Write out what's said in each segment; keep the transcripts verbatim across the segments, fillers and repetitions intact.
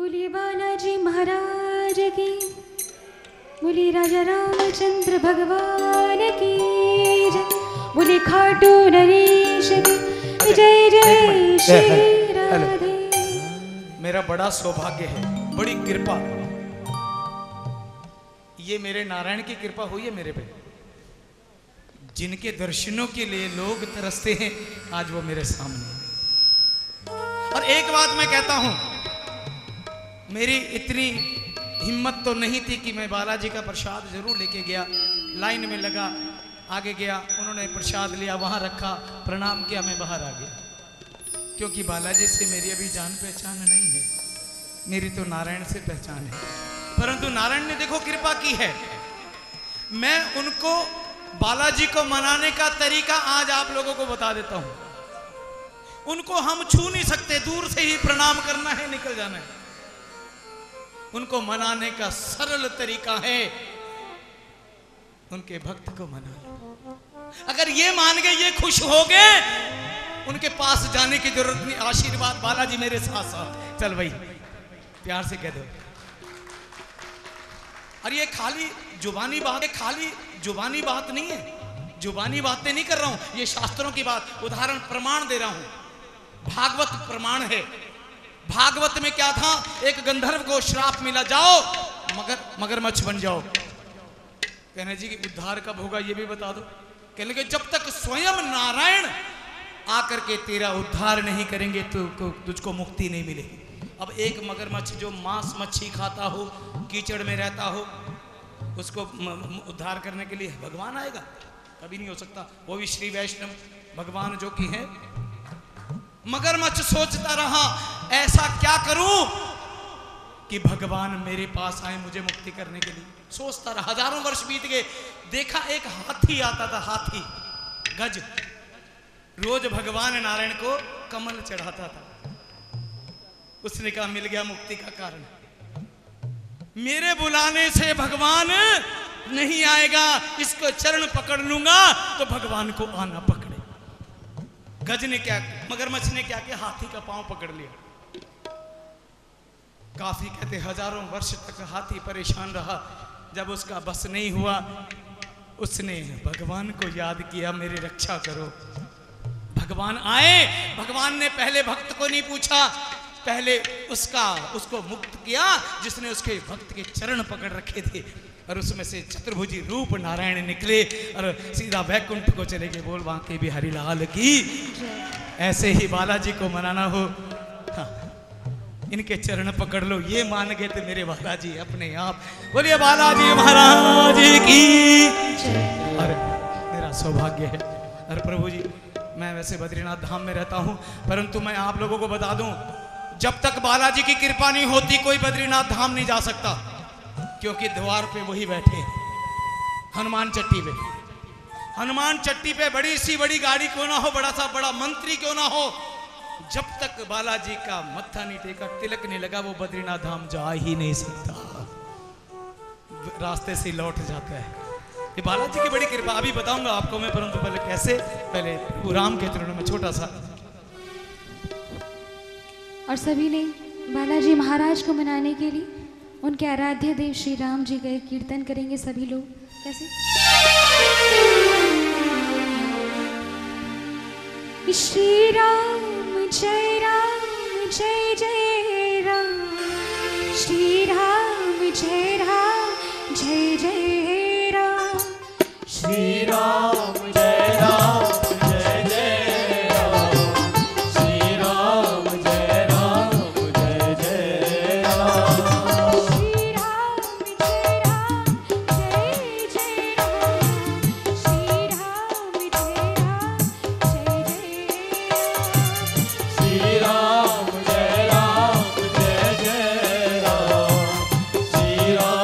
बोलिए बालाजी महाराज की, बोलिए राजा रामचंद्र भगवान की जय, बोलिए खाटू नरेश की जय जय श्री राधे। मेरा बड़ा सौभाग्य है, बड़ी कृपा, ये मेरे नारायण की कृपा हुई है मेरे पे। जिनके दर्शनों के लिए लोग तरसते हैं, आज वो मेरे सामने। और एक बात मैं कहता हूं, मेरी इतनी हिम्मत तो नहीं थी कि मैं बालाजी का प्रसाद जरूर लेके गया। लाइन में लगा, आगे गया, उन्होंने प्रसाद लिया, वहां रखा, प्रणाम किया, मैं बाहर आ गया। क्योंकि बालाजी से मेरी अभी जान पहचान नहीं है, मेरी तो नारायण से पहचान है। परंतु नारायण ने देखो कृपा की है, मैं उनको बालाजी को मनाने का तरीका आज आप लोगों को बता देता हूं। उनको हम छू नहीं सकते, दूर से ही प्रणाम करना है, निकल जाना है। उनको मनाने का सरल तरीका है, उनके भक्त को मना लो। अगर ये मान गए, ये खुश हो गए, उनके पास जाने की जरूरत नहीं। आशीर्वाद बालाजी मेरे साथ साथ, चल भाई, प्यार से कह दो। और ये खाली जुबानी बात है, खाली जुबानी बात नहीं है, जुबानी बातें नहीं कर रहा हूं, ये शास्त्रों की बात, उदाहरण प्रमाण दे रहा हूं। भागवत प्रमाण है। भागवत में क्या था, एक गंधर्व को श्राप मिला, जाओ मगर मगरमच्छ बन जाओ। कहने जी कि उद्धार कब होगा ये भी बता दो। कहने लगे जब तक स्वयं नारायण आकर के तेरा उद्धार नहीं करेंगे तो तुझको मुक्ति नहीं मिलेगी। अब एक मगरमच्छ जो मांस मच्छी खाता हो, कीचड़ में रहता हो, उसको उद्धार करने के लिए भगवान आएगा? कभी नहीं हो सकता। वो भी श्री वैष्णव भगवान जो कि है। मगरमच्छ सोचता रहा, ऐसा क्या करूं कि भगवान मेरे पास आए मुझे मुक्ति करने के लिए। सोचता रहा, हजारों वर्ष बीत गए। देखा एक हाथी आता था, हाथी गज, रोज भगवान नारायण को कमल चढ़ाता था। उसने कहा मिल गया मुक्ति का कारण, मेरे बुलाने से भगवान नहीं आएगा, इसको चरण पकड़ लूंगा तो भगवान को आना पकड़े। गज ने क्या, मगरमच्छ ने क्या किया, हाथी का पांव पकड़ लिया। काफी कहते हजारों वर्ष तक हाथी परेशान रहा। जब उसका बस नहीं हुआ, उसने भगवान को याद किया, मेरी रक्षा करो। भगवान आए। भगवान ने पहले भक्त को नहीं पूछा, पहले उसका उसको मुक्त किया जिसने उसके भक्त के चरण पकड़ रखे थे। और उसमें से चतुर्भुजी रूप नारायण निकले और सीधा वैकुंठ को चले गए। बोल बांके बिहारी लाल की। ऐसे ही बालाजी को मनाना हो, हाँ, इनके चरण पकड़ लो, ये मान गए तो मेरे बालाजी अपने आप। बोलिए बालाजी महाराज की। और मेरा सौभाग्य है। और प्रभु जी, मैं वैसे बद्रीनाथ धाम में रहता हूं, परंतु मैं आप लोगों को बता दूं, जब तक बालाजी की कृपा नहीं होती कोई बद्रीनाथ धाम नहीं जा सकता। क्योंकि द्वार पे वही बैठे हैं, हनुमान चट्टी पे। हनुमान चट्टी पे बड़ी सी बड़ी गाड़ी क्यों ना हो, बड़ा सा बड़ा मंत्री क्यों ना हो, जब तक बालाजी का मत्था नहीं टेका, तिलक नहीं लगा, वो बद्रीनाथ धाम जा ही नहीं सकता, रास्ते से लौट जाता है। ये बालाजी की बड़ी कृपा। अभी बताऊंगा आपको मैं, परंतु पहले कैसे, पहले राम के चरणों में छोटा सा। और सभी ने बालाजी महाराज को मनाने के लिए उनके आराध्य देव श्री राम जी का कीर्तन करेंगे सभी लोग। कैसे? श्री राम जय राम जय जय राम, श्री राम जय राम जय जय राम, श्री राम जय राम जय जय राम, श्री राम जय राम जय जय राम, श्री राम जय राम जय जय राम, श्री राम जय राम जय जय राम, श्री राम जय राम जय जय राम, श्री राम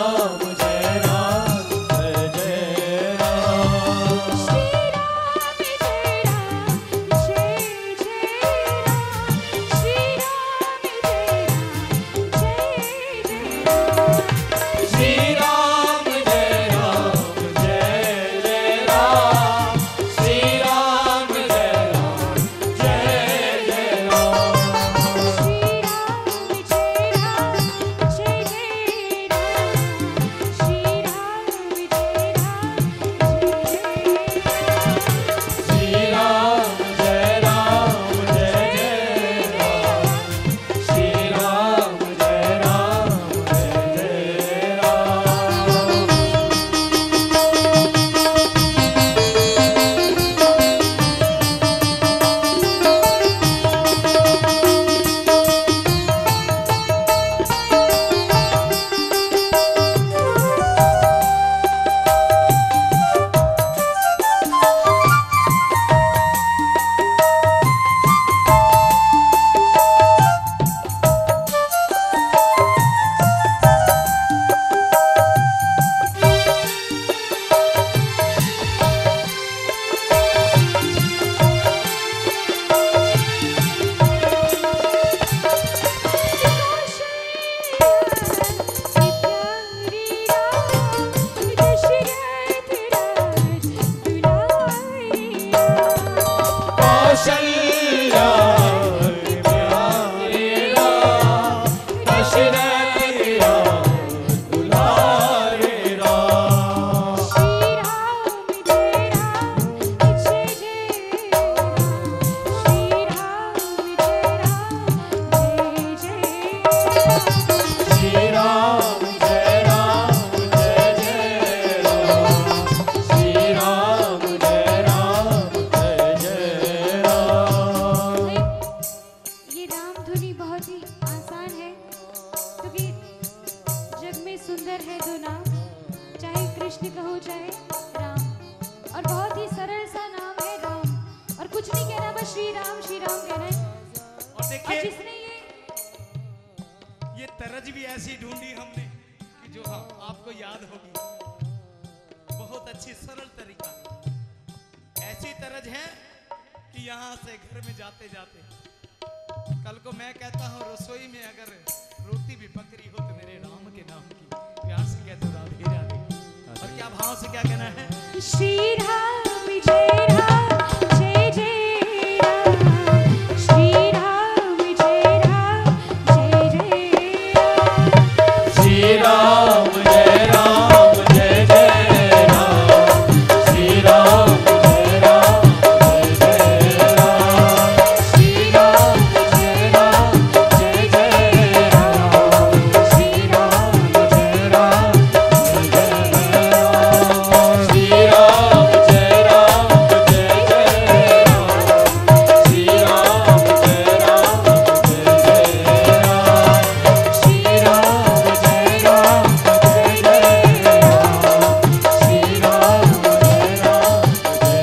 ईश्वर है दो नाम, चाहे कृष्ण कहो चाहे राम, और बहुत ही सरल सा नाम है राम, और कुछ नहीं कहना, बस श्री राम श्री राम कहना है। और देखिए और जिसने ये ये तरज भी ऐसी ढूंढी हमने कि जो हाँ आपको याद होगी, बहुत अच्छी सरल तरीका, ऐसी तरज है कि यहाँ से घर में जाते जाते कल को मैं कहता हूँ रसोई में अगर रोटी भी पक रही हो तो मेरे राम के नाम की प्यार से कहते हो राधे राधे। और क्या भाव से क्या कहना है? श्री राम जय राम जय जय राम, श्री राम जय राम जय जय राम, श्री राम जय राम जय जय राम, श्री राम जय राम जय जय राम, श्री राम जय राम जय जय राम, श्री राम जय राम जय जय राम, श्री राम जय राम जय जय राम, श्री राम जय राम जय जय राम, श्री राम जय राम जय जय राम, श्री राम जय राम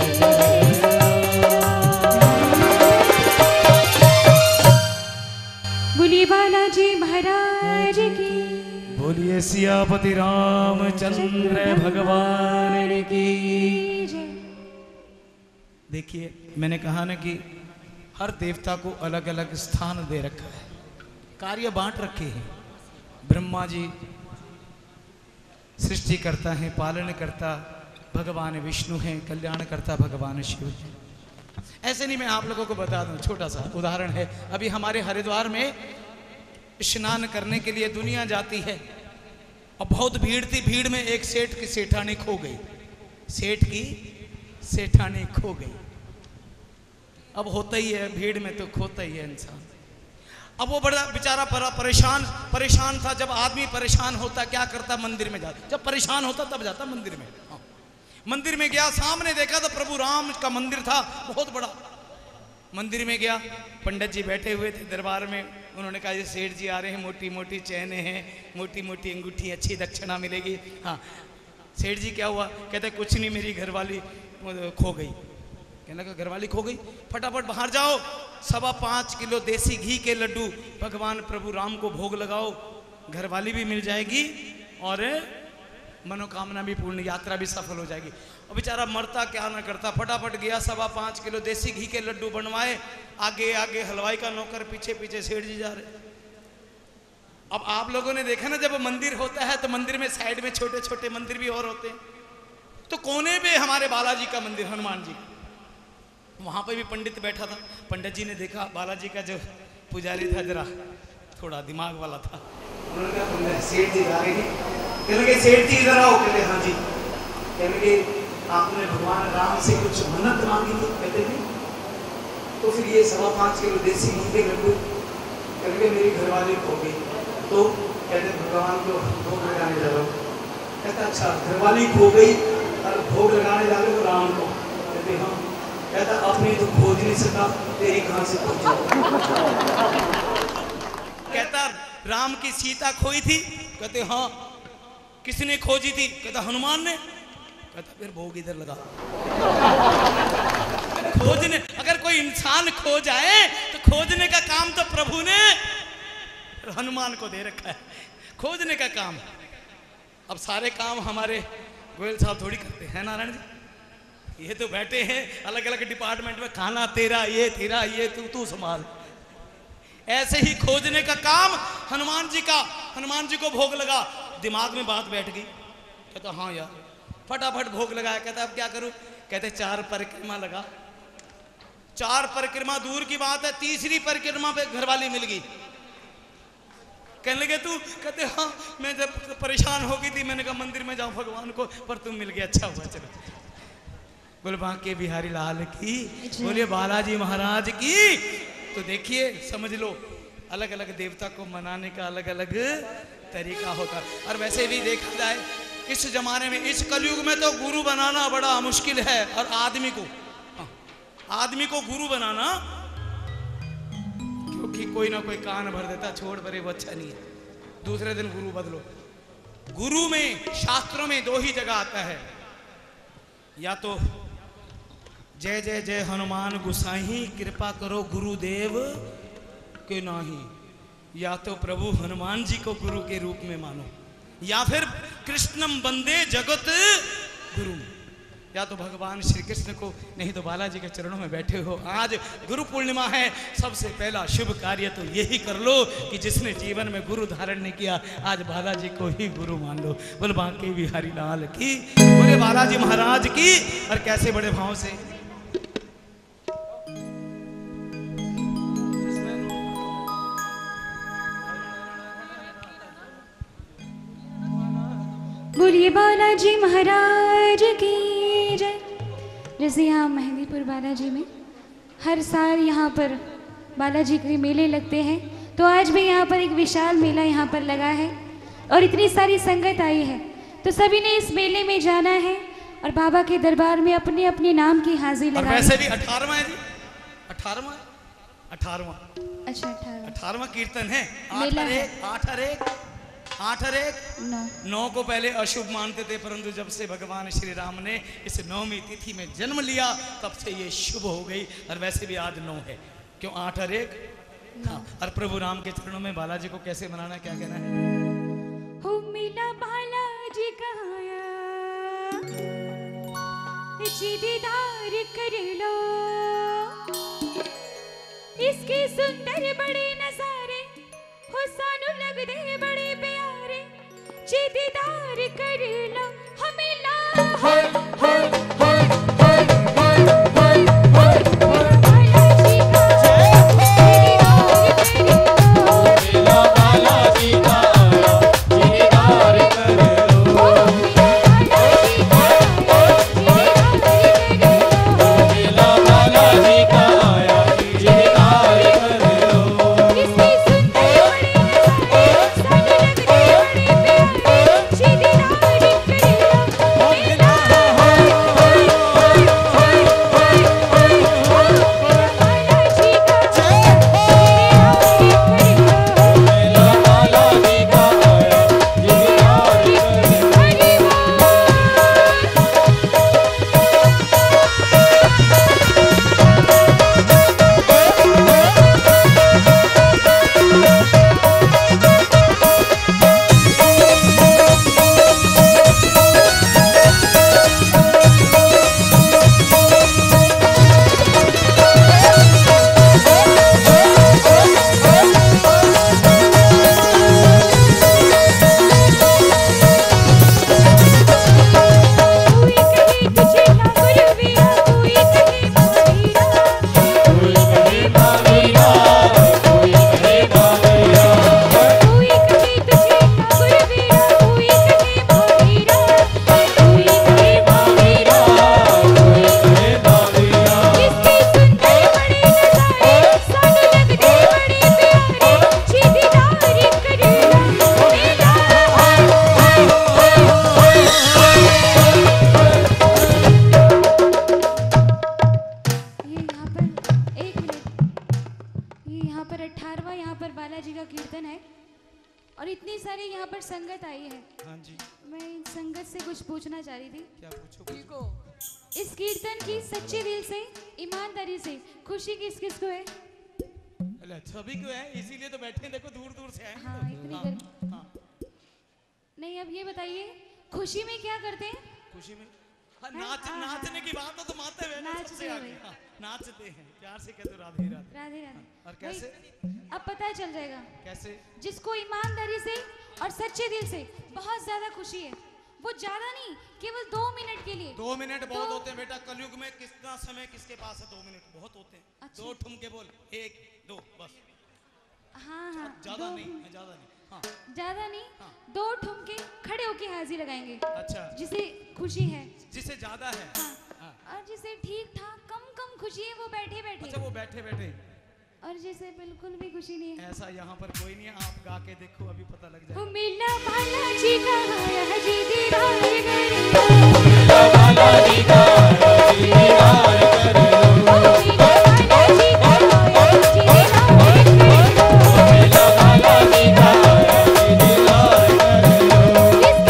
बोलिए बालाजी महाराज की। बोलिए सियापति रामचंद्र भगवान की। जय। देखिए मैंने कहा ना कि हर देवता को अलग अलग स्थान दे रखा है, कार्य बांट रखे हैं। ब्रह्मा जी सृष्टि करता है, पालन करता भगवान विष्णु हैं, कल्याण करता भगवान शिव हैं। ऐसे नहीं, मैं आप लोगों को बता दूं, छोटा सा उदाहरण है। अभी हमारे हरिद्वार में स्नान करने के लिए दुनिया जाती है और बहुत भीड़ थी। भीड़ में एक सेठ की सेठानी खो गई, सेठ की सेठानी खो गई। अब होता ही है, भीड़ में तो खोता ही है इंसान। अब वो बड़ा बेचारा परा परेशान परेशान था। जब आदमी परेशान होता क्या करता? मंदिर में जाता। जब परेशान होता तब जाता मंदिर में। हाँ। मंदिर में गया, सामने देखा तो प्रभु राम का मंदिर था, बहुत बड़ा। मंदिर में गया, पंडित जी बैठे हुए थे दरबार में। उन्होंने कहा ये सेठ जी आ रहे हैं, मोटी मोटी चैनें हैं, मोटी मोटी अंगूठी, अच्छी दक्षिणा मिलेगी। हाँ। सेठ जी क्या हुआ? कहते कुछ नहीं, मेरी घरवाली खो गई। कहने लगा घरवाली खो गई? फटाफट बाहर जाओ, सवा पाँच किलो देसी घी के लड्डू भगवान प्रभु राम को भोग लगाओ, घरवाली भी मिल जाएगी और मनोकामना भी पूर्ण, यात्रा भी सफल हो जाएगी। और बेचारा मरता क्या ना करता, फटाफट गया, सवा पाँच किलो देसी घी के लड्डू बनवाए। आगे आगे हलवाई का नौकर, पीछे पीछे सेठ जी जा रहे। अब आप लोगों ने देखा ना, जब मंदिर होता है तो मंदिर में साइड में छोटे छोटे मंदिर भी और होते हैं। तो कोने पे हमारे बालाजी का मंदिर, हनुमान जी, वहां पे भी पंडित बैठा था। पंडित जी ने देखा बालाजी का जो पुजारी था जरा थोड़ा दिमाग वाला था। उन्होंने कहा सेठ जी आ रहे हैं। कहने लगे सेठ जी इधर आओ। कहते हाँ जी। कहने लगे आपने भगवान राम से कुछ मन्नत मांगी थी? कहते नहीं। तो फिर ये सवा पाँच किलो देसी घी के लड्डू, कहने लगे मेरी घरवाली खो गई। तो कहते भगवान को भोग लगाने जा रहा हूँ। कहता अच्छा, घरवाली खो गई और भोग लगाने जा रहे हो राम को? कहते हाँ। कहता अपनी तो खोज नहीं सका, तेरी कहां से खोजा? कहता राम की सीता खोई थी? कहते हाँ। किसने खोजी थी? कहता हनुमान ने। कहता फिर भोग इधर लगा। खोजने, अगर कोई इंसान खो जाए तो खोजने का काम तो प्रभु ने हनुमान को दे रखा है, खोजने का काम। अब सारे काम हमारे गोयल साहब थोड़ी करते हैं नारायण जी। ये तो बैठे हैं अलग अलग डिपार्टमेंट में, खाना तेरा, ये तेरा, ये तू तू संभाल। ऐसे ही खोजने का काम हनुमान जी का। हनुमान जी को भोग लगा, दिमाग में बात बैठ गई। कहता हाँ यार, फटाफट भोग लगाया। कहता अब क्या करूं? कहते चार परिक्रमा लगा। चार परिक्रमा दूर की बात है, तीसरी परिक्रमा पे घरवाली मिल गई। कहने लगे तू? कहते हाँ, मैं जब परेशान हो गई थी मैंने कहा मंदिर में जाऊं भगवान को, पर तुम मिल गया, अच्छा हुआ। चलो बोले बांके बिहारी लाल की, बोलिए बालाजी महाराज की। तो देखिए समझ लो, अलग अलग देवता को मनाने का अलग अलग तरीका होता। और वैसे भी देखा जाए इस जमाने में, इस कलयुग में तो गुरु बनाना बड़ा मुश्किल है। और आदमी को आदमी को गुरु बनाना, क्योंकि कोई ना कोई कान भर देता, छोड़ परे वो अच्छा नहीं है, दूसरे दिन गुरु बदलो। गुरु में शास्त्रों में दो ही जगह आता है, या तो जय जय जय हनुमान गुसाई कृपा करो गुरुदेव के नाही, या तो प्रभु हनुमान जी को गुरु के रूप में मानो, या फिर कृष्णम वंदे जगत गुरु, या तो भगवान श्री कृष्ण को, नहीं तो बालाजी के चरणों में बैठे हो। आज गुरु पूर्णिमा है, सबसे पहला शुभ कार्य तो यही कर लो कि जिसने जीवन में गुरु धारण नहीं किया आज बालाजी को ही गुरु मान लो। बोल बांके बिहारी लाल की, बोले बालाजी महाराज की। और कैसे बड़े भाव से बोलिए बालाजी महाराज की जय। जैसे यहाँ मेहंदीपुर बालाजी में हर साल यहाँ पर बालाजी के मेले लगते हैं, तो आज भी यहाँ पर एक विशाल मेला यहाँ पर लगा है और इतनी सारी संगत आई है, तो सभी ने इस मेले में जाना है और बाबा के दरबार में अपने अपने नाम की हाजिरी और लगानी। वैसे भी अठारहवां है जी, अठारहवां अठारहवां अच्छा अठारह अठारहवां कीर्तन है। आठ मेला हर है। एक आठ हर एक आठ हर एक नौ नौ को पहले अशुभ मानते थे, परंतु जब से भगवान श्री राम ने इस नौवीं तिथि में जन्म लिया तब से ये शुभ हो गई। और वैसे भी आज नौ है, क्यों आठ हर एक। हाँ, और प्रभु राम के चरणों में बालाजी को कैसे मनाना, क्या कहना है? हो मिला बालाजी कहाया जी दीदार कर लो, इसके सुंदर बड़े नजारे हो सानू लग दे बड़े प्यारे, जी दीदार कर लो हमें ला हाय हाय हाय हाय हाय हाय हाय बालाजी का दीदार कर लो, मेला बालाजी का आया दीदार कर लो, हो मिला बालाजी का दीदार कर लो, मेला बालाजी का आया दीदार कर लो, इसके सुंदर बड़े नजारे सानू लग दे बड़े प्यारे, जी दीदार कर लो मेला बालाजी का मेला बालाजी का आया दीदार कर लो। कोई कहे तुझे ना गुरुविया, कोई कहे महावीरा, कोई कहे बावीरा, कोई कहे बावीरा, कोई कहे तुझे ना गुरुविया, कोई कहे महावीरा, कोई कहे बावीरा, कोई कहे बावीरा, इसके सुंदर बड़े नजारे सानू लग दे बड़े प्यारे, जी दीदार कर लो मेला ये यहाँ पर एक मिनट, ये यहाँ पर अठारहवां यहाँ पर बालाजी का कीर्तन है और इतनी सारी यहाँ पर संगत आई है। हाँ जी, मैं इन संगत से कुछ पूछना चाह रही थी। क्या पूछो पूछो। इस कीर्तन की सच्चे दिल से, ईमानदारी से खुशी किस किस को है? अरे सभी क्यों है, इसीलिए तो बैठे हैं, देखो दूर दूर से आए हैं हाँ, तो। इतनी हाँ, गर्मी। हाँ, नहीं, अब ये बताइए खुशी में क्या करते हैं? खुशी में हाँ, हाँ, नाच हाँ, नाचने की बात हो तो माते हुए ना नाचते सबसे आगे। हुए। हाँ, नाचते हैं, प्यार से कहते हो राधे राधे। राधे राधे। और कैसे? वही, अब पता चल जाएगा कैसे? जिसको ईमानदारी से और सच्चे दिल से बहुत ज्यादा खुशी है, वो ज्यादा नहीं, केवल दो मिनट के लिए। दो मिनट बहुत दो- होते हैं बेटा, कलयुग में कितना समय किसके पास है? दो मिनट बहुत होते हैं। अच्छा। दो ठुमके बोल, एक दो बस, हाँ हाँ, ज्यादा दो- नहीं, ज्यादा नहीं। हाँ, ज्यादा नहीं, हाँ। दो ठुमके खड़े होके हाजिर लगाएंगे, अच्छा, जिसे खुशी है। जिसे ज्यादा है। हाँ। हाँ, और जिसे ठीक ठाक कम कम खुशी है वो बैठे बैठे, अच्छा वो बैठे बैठे। और जिसे बिल्कुल भी खुशी नहीं है ऐसा यहाँ पर कोई नहीं है, आप गा के देखो अभी पता लग वो जाएगा। मिला बालाजी का आया जी दीदार कर लो, मेला बालाजी का आया दीदार कर लो, वो मिला बालाजी का आया जी दीदार कर लो, मेला बालाजी का आया दीदार कर लो, इसके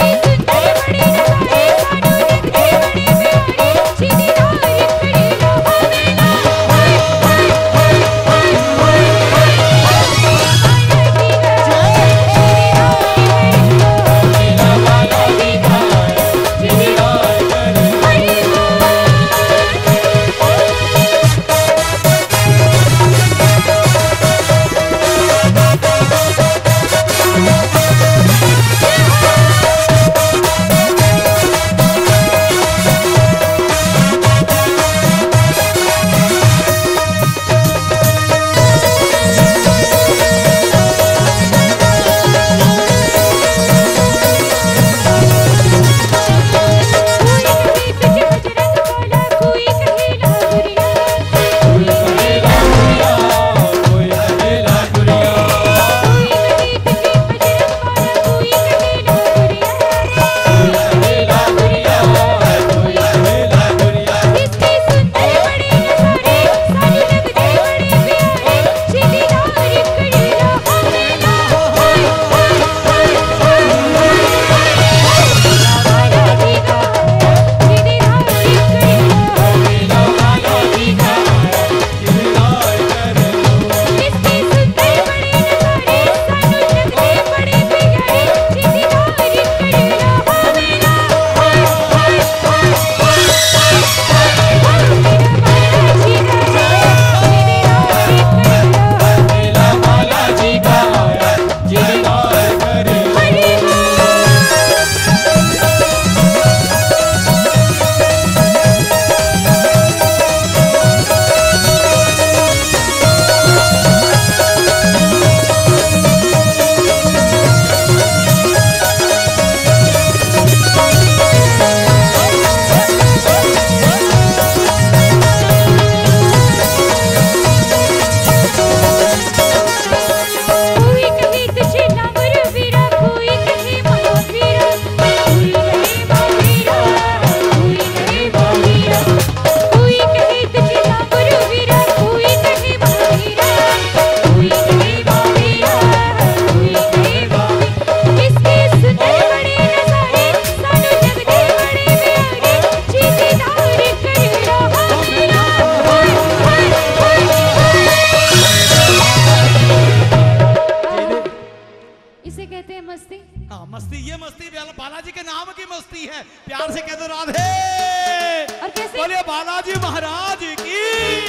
कहते हैं मस्ती। हाँ मस्ती, ये मस्ती बालाजी के नाम की मस्ती है। प्यार से कह दो राधे। और कैसे? बोलिए बालाजी महाराज की।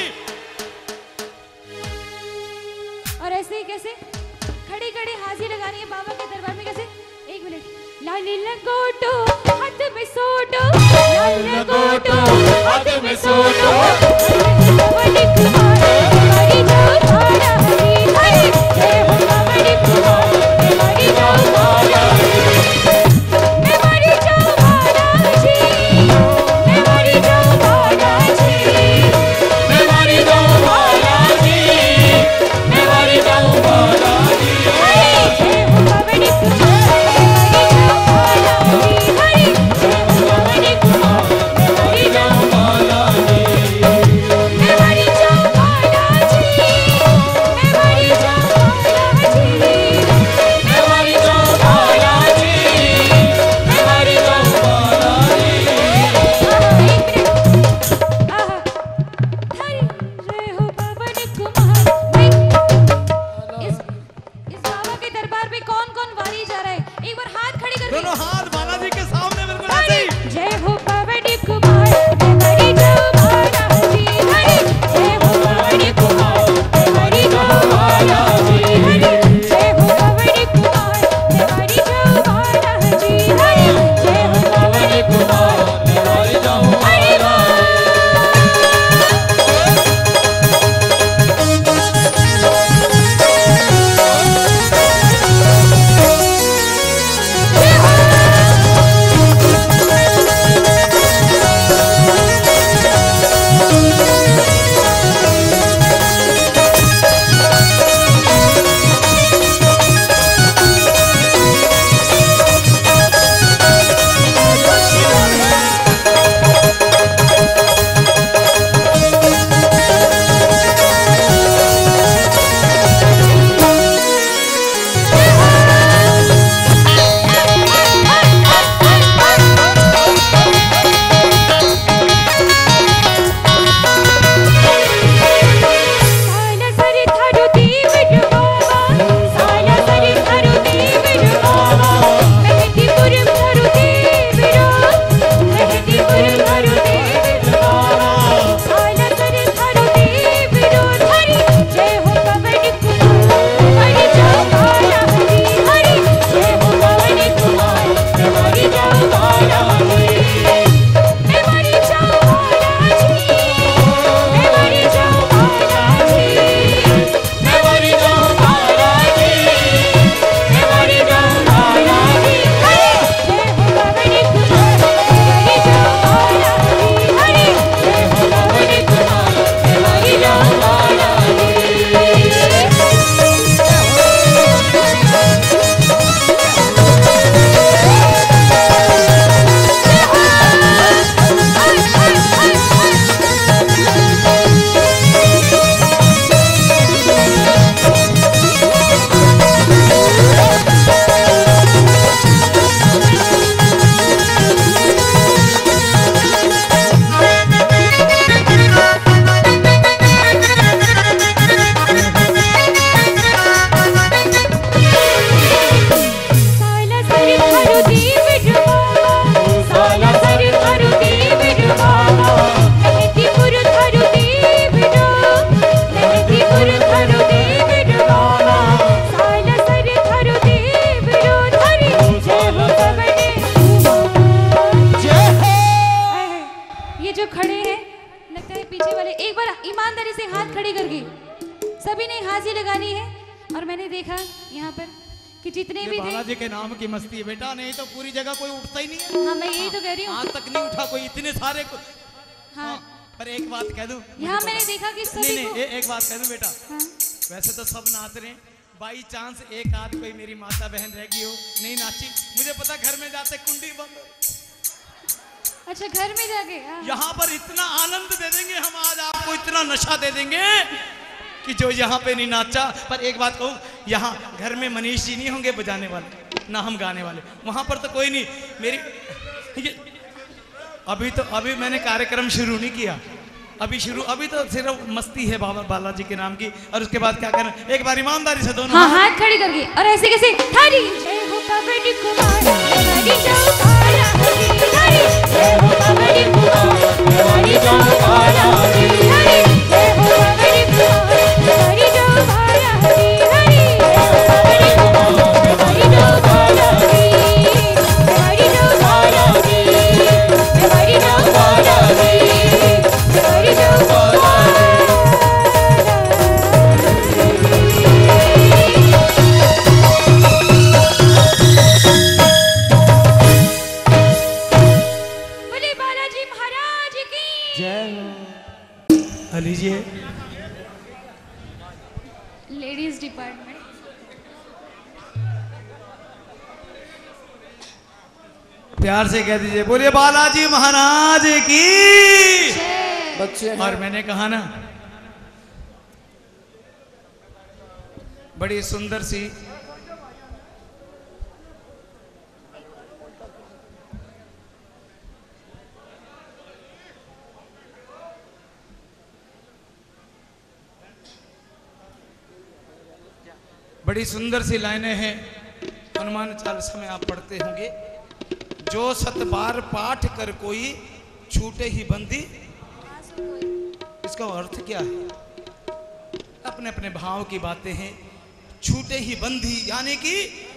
और ऐसे ही कैसे खड़ी खड़ी हाजिरी लगानी है बाबा के दरबार में। कैसे? एक मिनट। लाली लंगोटो हाथ में सोटो, लाली लंगोटो हाथ में सोटो, बड़ी कुमार हमारी जो थारा हरी हरी, जय हो बड़ी कुमार हमारी जो थारा मैं मरी जाऊं बालाजी, मैं मरी जाऊं बालाजी, मैं मरी जाऊं बालाजी, मैं मरी जाऊं बालाजी। जय हो बड़ी कुमार हमारी जो बालाजी हरी, जय हो बड़ी कुमार हमारी जो बालाजी, मैं मरी जाऊं बालाजी, मैं मरी जाऊं बालाजी, मैं मरी जाऊं बालाजी, मैं मरी जाऊं बालाजी। आहा, हरी जय हो बड़ी कुमार। भाई, इस इस बाबा के दरबार में कौन कौन वारी जा रहा है? एक बार हाथ खड़े करके। दोनों हाथ बालाजी के सामने बिल्कुल ऐसे ही। जय हो बड़ी कुमार मैं मरी जाऊं बालाजी हरी, जय हो बड़ी कुमार मैं मरी जाऊं बालाजी हरी, जय हो बड़ी कुमार मैं मरी जाऊं बालाजी हरी, जय हो बड़ी कुमार मैं मरी जाऊं हरी साला सरी थारू देव डुबावा, साला सरी थारू देव डुबावा, मेहंदीपुर थारू देव रो, मेहंदीपुर थारू देव डुबावा, साला सरी थारू देव रो हरी, जय हो बड़ी कुमार हमारी जो बाला हरी हरी, जय हो बड़ी कुमार हमारी जो बाला हरी, मैं मरी जाऊं बालाजी, मैं मरी जाऊं बालाजी, मैं मरी जाऊं बालाजी, मैं मरी जाऊं बालाजी। जय हो बड़ी कुमार हमारी जो बालाजी हरी, जय हो बड़ी कुमार हमारी जो बालाजी। साला सरी थारू देव डुबावा, साला सरी थारू देव डुबावा, मेहंदीपुर थारू देव रो, मेहंदीपुर थारू देव डुबावा, साला सरी थारू देव रो हरी, जय हो बड़े कुमार। जय हो। आए हैं। ये जो खड़े हैं लगता है पीछे वाले, एक बार ईमानदारी से हाथ खड़े करके सभी ने हाजिरी लगानी है। और मैंने देखा यहाँ पर कि जितने ये भी थे, बालाजी के नाम की मस्ती है बेटा, नहीं तो पूरी जगह कोई उठता ही नहीं है। हाँ मैं यही तो कह रही हूँ। आज तक नहीं उठा कोई, इतने सारे को। हाँ हाँ, पर एक बात कह दूं, मुझे यहाँ पता- मैंने देखा कि नहीं सभी नहीं को ए, एक बात कह दूं बेटा, हाँ, वैसे तो सब नाच रहे हैं, बाई चांस एक आध कोई मेरी माता बहन रह गई हो नहीं नाची, मुझे पता घर में जाते कुंडी बंद हो। अच्छा घर में जाके हाँ। यहाँ पर इतना आनंद दे देंगे हम, आज आपको इतना नशा दे देंगे कि जो यहाँ पे नहीं नाचा। पर एक बात कहूँ, यहाँ घर में मनीष जी नहीं होंगे बजाने वाले, ना हम गाने वाले, वहाँ पर तो कोई नहीं। मेरी ये, अभी तो अभी मैंने कार्यक्रम शुरू नहीं किया, अभी शुरू, अभी तो सिर्फ मस्ती है बाबा बालाजी के नाम की, और उसके बाद क्या करना, एक बार ईमानदारी से दोनों हाँ हाथ खड़े करके और ऐसे कैसे थारी जय हो कबड्डी कुमार कबड्डी चौकारा थारी जय हो कबड्डी कुमार कबड्डी चौकारा थारी जय हो कबड्डी कुमार कबड्डी चौकारा थारी जय हो कबड्डी कुमार कबड्डी चौकारा थारी कबड्डी चौकारा थारी कबड्डी चौकारा थारी कबड्डी चौकारा। लीजिए लेडीज डिपार्टमेंट। प्यार से कह दीजिए बोलिए बालाजी महाराज की। बच्चे और मैंने कहा ना बड़ी सुंदर सी बड़ी सुंदर सी लाइनें हैं हनुमान चालीसा में आप पढ़ते होंगे। जो सत बार पाठ कर कोई छूटे ही बंदी, इसका अर्थ क्या है? अपने अपने भाव की बातें हैं। छूटे ही बंदी यानी कि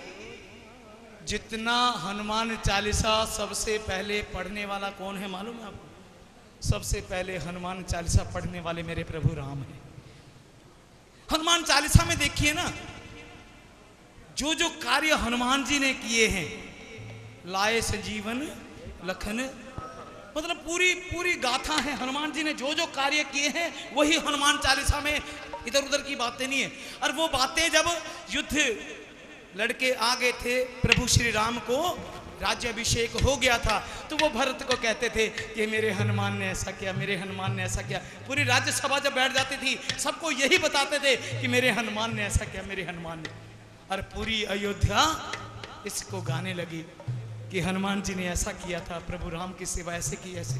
जितना हनुमान चालीसा सबसे पहले पढ़ने वाला कौन है मालूम है आपको? सबसे पहले हनुमान चालीसा पढ़ने वाले मेरे प्रभु राम हैं। हनुमान चालीसा में देखिए ना, जो जो कार्य हनुमान जी ने किए हैं, लाए संजीवन लखन, मतलब पूरी पूरी गाथा है। हनुमान जी ने जो जो कार्य किए हैं वही हनुमान चालीसा में, इधर उधर की बातें नहीं है। और वो बातें जब युद्ध लड़के आ गए थे, प्रभु श्री राम को राज्याभिषेक हो गया था, तो वो भरत को कहते थे कि मेरे हनुमान ने ऐसा किया, मेरे हनुमान ने ऐसा किया। पूरी राज्यसभा जब बैठ जाती थी सबको यही बताते थे कि मेरे हनुमान ने ऐसा किया, मेरे हनुमान ने। और पूरी अयोध्या इसको गाने लगी कि हनुमान जी ने ऐसा किया था, प्रभु राम की सेवा ऐसे की, ऐसे।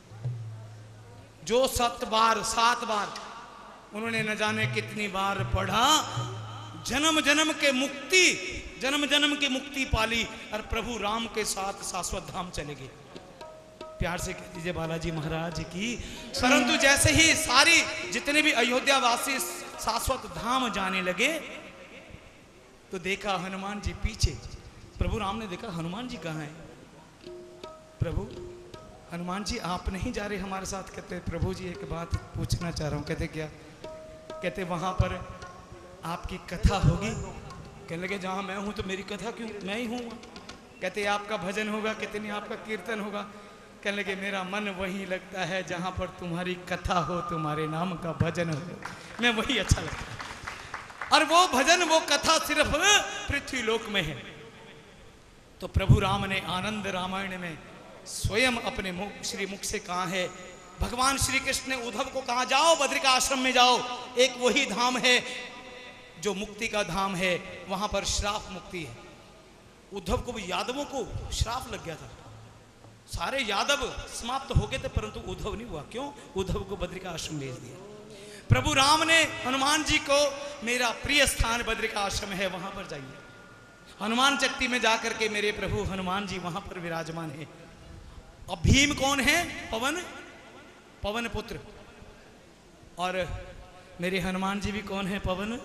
जो सात बार सात बार उन्होंने न जाने कितनी बार पढ़ा, जन्म जन्म के मुक्ति जन्म जन्म की मुक्ति पाली और प्रभु राम के साथ शाश्वत धाम चले गए। प्यार से कह दीजिए बालाजी महाराज की। परंतु जैसे ही सारी जितने भी अयोध्या वासी शाश्वत धाम जाने लगे तो देखा हनुमान जी पीछे। प्रभु राम ने देखा हनुमान जी कहाँ हैं? प्रभु हनुमान जी आप नहीं जा रहे हमारे साथ? कहते प्रभु जी एक बात पूछना चाह रहा हूँ। कहते क्या? कहते वहाँ पर आपकी कथा होगी। कहने लगे जहाँ मैं हूँ तो मेरी कथा क्यों, मैं ही हूँ। कहते आपका भजन होगा, कहते नहीं आपका कीर्तन होगा। कहने लगे मेरा मन वही लगता है जहाँ पर तुम्हारी कथा हो, तुम्हारे नाम का भजन हो, मैं वही अच्छा लगता है। और वो भजन वो कथा सिर्फ पृथ्वी लोक में है। तो प्रभु राम ने आनंद रामायण में स्वयं अपने मुख श्री मुख से कहा है, भगवान श्री कृष्ण ने उद्धव को कहा जाओ बद्रिका आश्रम में जाओ, एक वही धाम है जो मुक्ति का धाम है, वहां पर श्राप मुक्ति है। उद्धव को भी यादवों को श्राप लग गया था, सारे यादव समाप्त हो गए थे, परंतु उद्धव नहीं हुआ। क्यों? उद्धव को बद्रिका आश्रम भेज दिया। प्रभु राम ने हनुमान जी को मेरा प्रिय स्थान बद्रिका आश्रम है वहां पर जाइए। हनुमान चट्टी में जाकर के मेरे प्रभु हनुमान जी वहां पर विराजमान है। अब भीम कौन है? पवन पवन पुत्र। और मेरे हनुमान जी भी कौन है? पवन।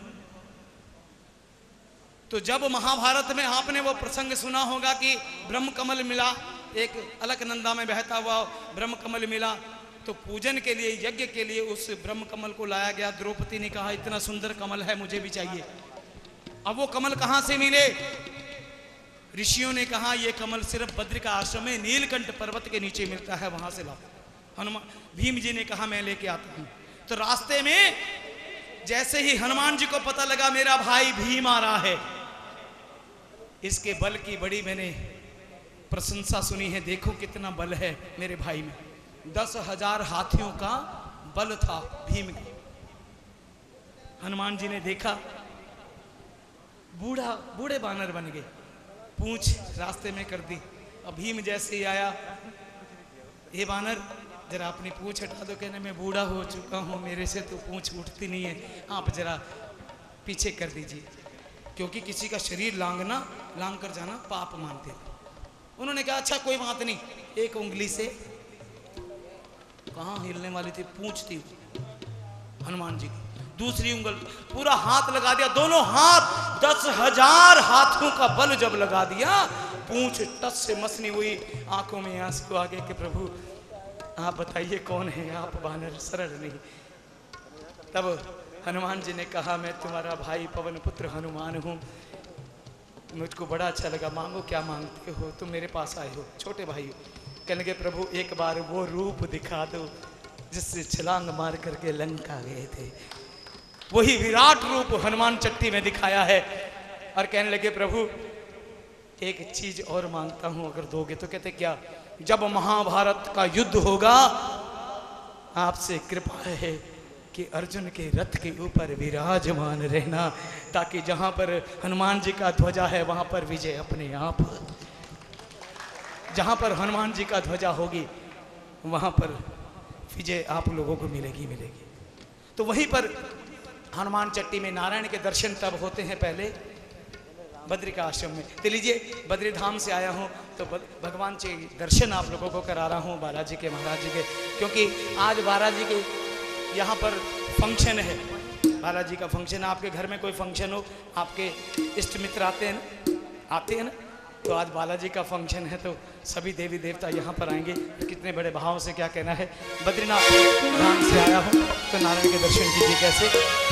तो जब महाभारत में आपने वो प्रसंग सुना होगा कि ब्रह्म कमल मिला, एक अलकनंदा में बहता हुआ ब्रह्म कमल मिला, तो पूजन के लिए यज्ञ के लिए उस ब्रह्म कमल को लाया गया। द्रौपदी ने कहा इतना सुंदर कमल है, मुझे भी चाहिए। अब वो कमल कहां से मिले? ऋषियों ने कहा ये कमल सिर्फ बद्रिका आश्रम में नीलकंठ पर्वत के नीचे मिलता है, वहां से लाओ। हनुमान भीम जी ने कहा मैं लेके आता हूं। तो रास्ते में जैसे ही हनुमान जी को पता लगा मेरा भाई भीम आ रहा है, इसके बल की बड़ी मैंने प्रशंसा सुनी है। देखो कितना बल है मेरे भाई में। दस हजार हाथियों का बल था भीम के। हनुमान जी ने देखा बूढ़ा बूढ़े बानर बन गए, पूंछ रास्ते में कर दी। अब भीम जैसे ही आया, हे बानर जरा अपनी पूंछ हटा दो, कहने मैं बूढ़ा हो चुका हूँ, मेरे से तो पूंछ उठती नहीं है, आप जरा पीछे कर दीजिए, क्योंकि किसी का शरीर लांगना लांग कर जाना पाप मानते थे। उन्होंने कहा अच्छा कोई बात नहीं, एक उंगली से कहाँ हिलने वाली थी, पूंछ थी हनुमान जी की, दूसरी उंगल पूरा हाथ लगा दिया, दोनों हाथ दस हजार हाथों का बल जब लगा दिया, पूंछ टस से मसनी हुई, आंखों में आंसू आ गए कि प्रभु आप बताइए कौन है आप, बानर सरल नहीं। तब हनुमान जी ने कहा मैं तुम्हारा भाई पवन पुत्र हनुमान हूँ, मुझको बड़ा अच्छा लगा, मांगो क्या मांगते हो, तुम मेरे पास आए हो, छोटे भाई हो। कहने लगे प्रभु एक बार वो रूप दिखा दो जिससे छलांग मार करके लंका गए थे, वही विराट रूप हनुमान चट्टी में दिखाया है। और कहने लगे प्रभु एक चीज और मांगता हूं अगर दोगे तो। कहते क्या? जब महाभारत का युद्ध होगा आपसे कृपा है कि अर्जुन के रथ के ऊपर विराजमान रहना, ताकि जहां पर हनुमान जी का ध्वजा है वहां पर विजय अपने आप, जहां पर हनुमान जी का ध्वजा होगी वहां पर विजय आप लोगों को मिलेगी मिलेगी। तो वहीं पर हनुमान चट्टी में नारायण के दर्शन तब होते हैं पहले बद्रिका आश्रम में। तो लीजिए बद्री धाम से आया हूँ तो भगवान के दर्शन आप लोगों को करा रहा हूँ, बालाजी के महाराज जी के, क्योंकि आज बालाजी के यहाँ पर फंक्शन है, बालाजी का फंक्शन है। आपके घर में कोई फंक्शन हो, आपके इष्ट मित्र आते हैं ना, आते हैं ना, तो आज बालाजी का फंक्शन है तो सभी देवी देवता यहाँ पर आएंगे। कितने बड़े भाव से क्या कहना है, बद्रीनाथ धाम से आया हूँ तो नारायण के दर्शन कीजिए कैसे।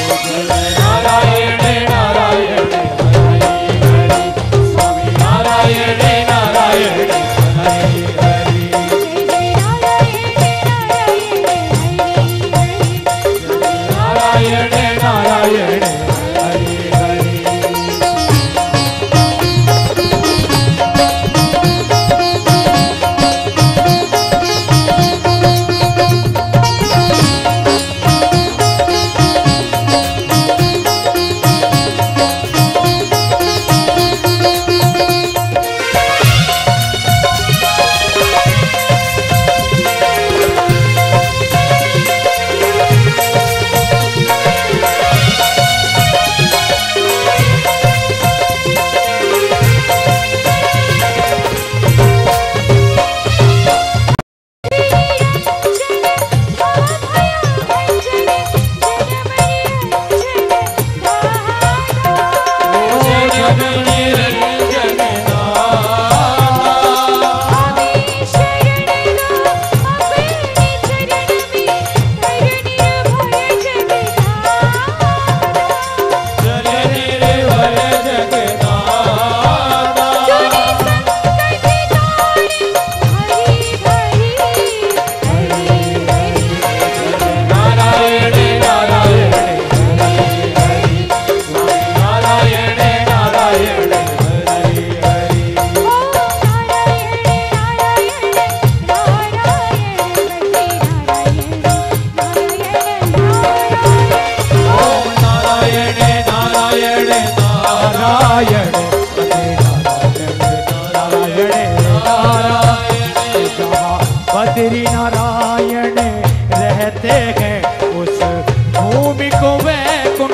नारायण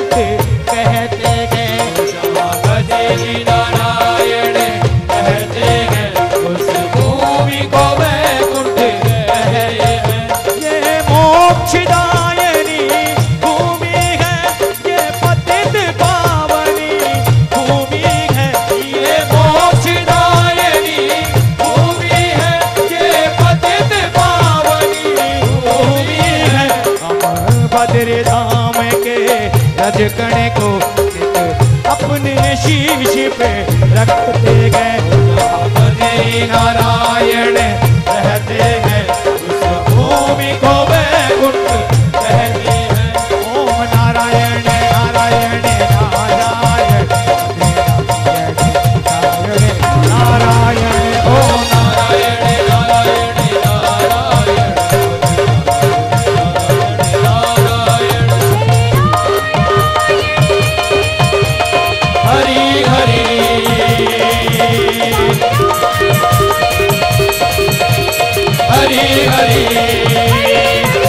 वैकुंठ कहते हैं। जहाँ बद्री नारायण कहते हैं उस भूमि को वैकुंठ कहते हैं। ये मोक्षदायिनी भूमि है, ये पतित पावनी भूमि है। ये मोक्षदायिनी भूमि है, ये पतित पावनी भूमि है। हम बद्री धाम के रजकण को अपने शीश पे रखते गए। बद्री नारायण कहते हैं उस भूमि को वैकुंठ कहते हैं। ओम नारायण नारायण नारायण नारायण ओम नारायण नारायण नारायण नारायण हरि हरि हरि हरि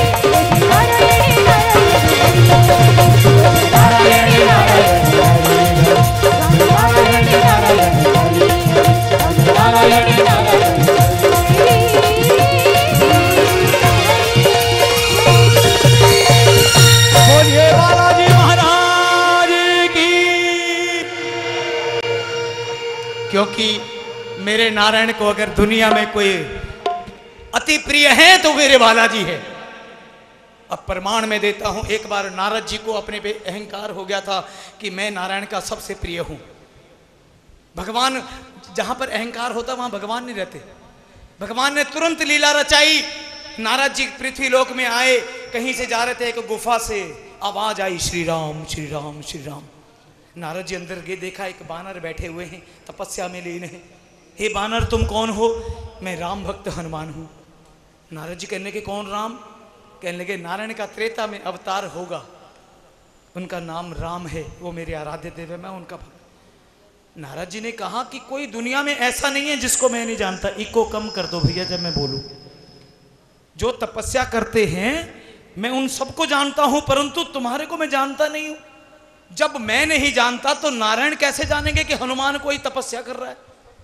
नारायण नारायण बोलिए बालाजी महाराज की। क्योंकि मेरे नारायण को अगर दुनिया में कोई अति प्रिय है तो मेरे बालाजी है। अब प्रमाण में देता हूं। एक बार नारद जी को अपने पे अहंकार हो गया था कि मैं नारायण का सबसे प्रिय हूं। भगवान जहां पर अहंकार होता वहां भगवान नहीं रहते। भगवान ने तुरंत लीला रचाई। नारद जी पृथ्वी लोक में आए, कहीं से जा रहे थे, एक गुफा से आवाज आई, श्री राम श्री राम श्री राम। नारद जी अंदर गए, देखा एक बानर बैठे हुए हैं, तपस्या में लीन हैं। हे बानर तुम कौन हो? मैं राम भक्त हनुमान हूं। नारद जी कहने लगे कौन राम? कहने लगे नारायण का त्रेता में अवतार होगा, उनका नाम राम है, वो मेरे आराध्य देव है, मैं उनका भक्त। नारद जी ने कहा कि कोई दुनिया में ऐसा नहीं है जिसको मैं नहीं जानता। इको कम कर दो भैया जब मैं बोलूं। जो तपस्या करते हैं मैं उन सबको जानता हूं, परंतु तुम्हारे को मैं जानता नहीं हूं। जब मैं नहीं जानता तो नारायण कैसे जानेंगे कि हनुमान कोई तपस्या कर रहा है?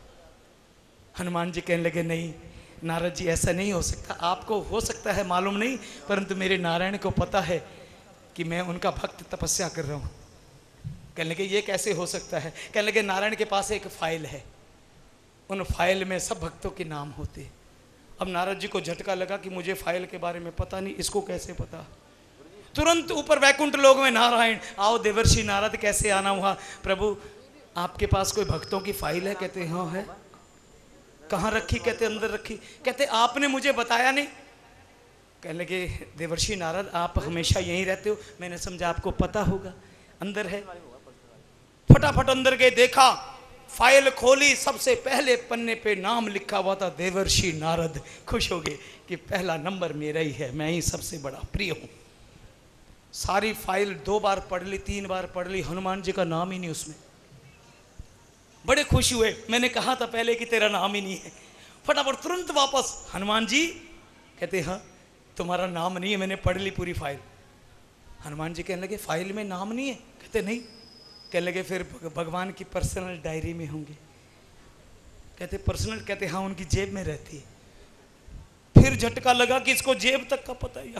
हनुमान जी कहने लगे नहीं नारद जी ऐसा नहीं हो सकता। आपको हो सकता है मालूम नहीं, परंतु मेरे नारायण को पता है कि मैं उनका भक्त तपस्या कर रहा हूं। कहने लगे ये कैसे हो सकता है? कहने लगे नारायण के पास एक फाइल है, उन फाइल में सब भक्तों के नाम होते हैं। अब नारद जी को झटका लगा कि मुझे फाइल के बारे में पता नहीं, इसको कैसे पता? तुरंत ऊपर वैकुंठ लोक में नारायण, आओ देवर्षि नारद कैसे आना हुआ? प्रभु आपके पास कोई भक्तों की फाइल है? कहते हाँ है। कहाँ रखी? कहते अंदर रखी। कहते आपने मुझे बताया नहीं। कहने लगे देवर्षि नारद आप हमेशा यहीं रहते हो, मैंने समझा आपको पता होगा। अंदर है। फटाफट अंदर गए, देखा फाइल खोली, सबसे पहले पन्ने पे नाम लिखा हुआ था देवर्षि नारद। खुश हो गए कि पहला नंबर मेरा ही है, मैं ही सबसे बड़ा प्रिय हूं। सारी फाइल दो बार पढ़ ली, तीन बार पढ़ ली, हनुमान जी का नाम ही नहीं उसमें। बड़े खुश हुए, मैंने कहा था पहले कि तेरा नाम ही नहीं है। फटाफट तुरंत वापस, हनुमान जी कहते हाँ तुम्हारा नाम नहीं है, मैंने पढ़ ली पूरी फाइल। हनुमान जी कहने लगे फाइल में नाम नहीं है? कहते नहीं। कहने लगे फिर भगवान की पर्सनल डायरी में होंगे? कहते पर्सनल? कहते हाँ उनकी जेब में रहती है। फिर झटका लगा कि इसको जेब तक का पता है।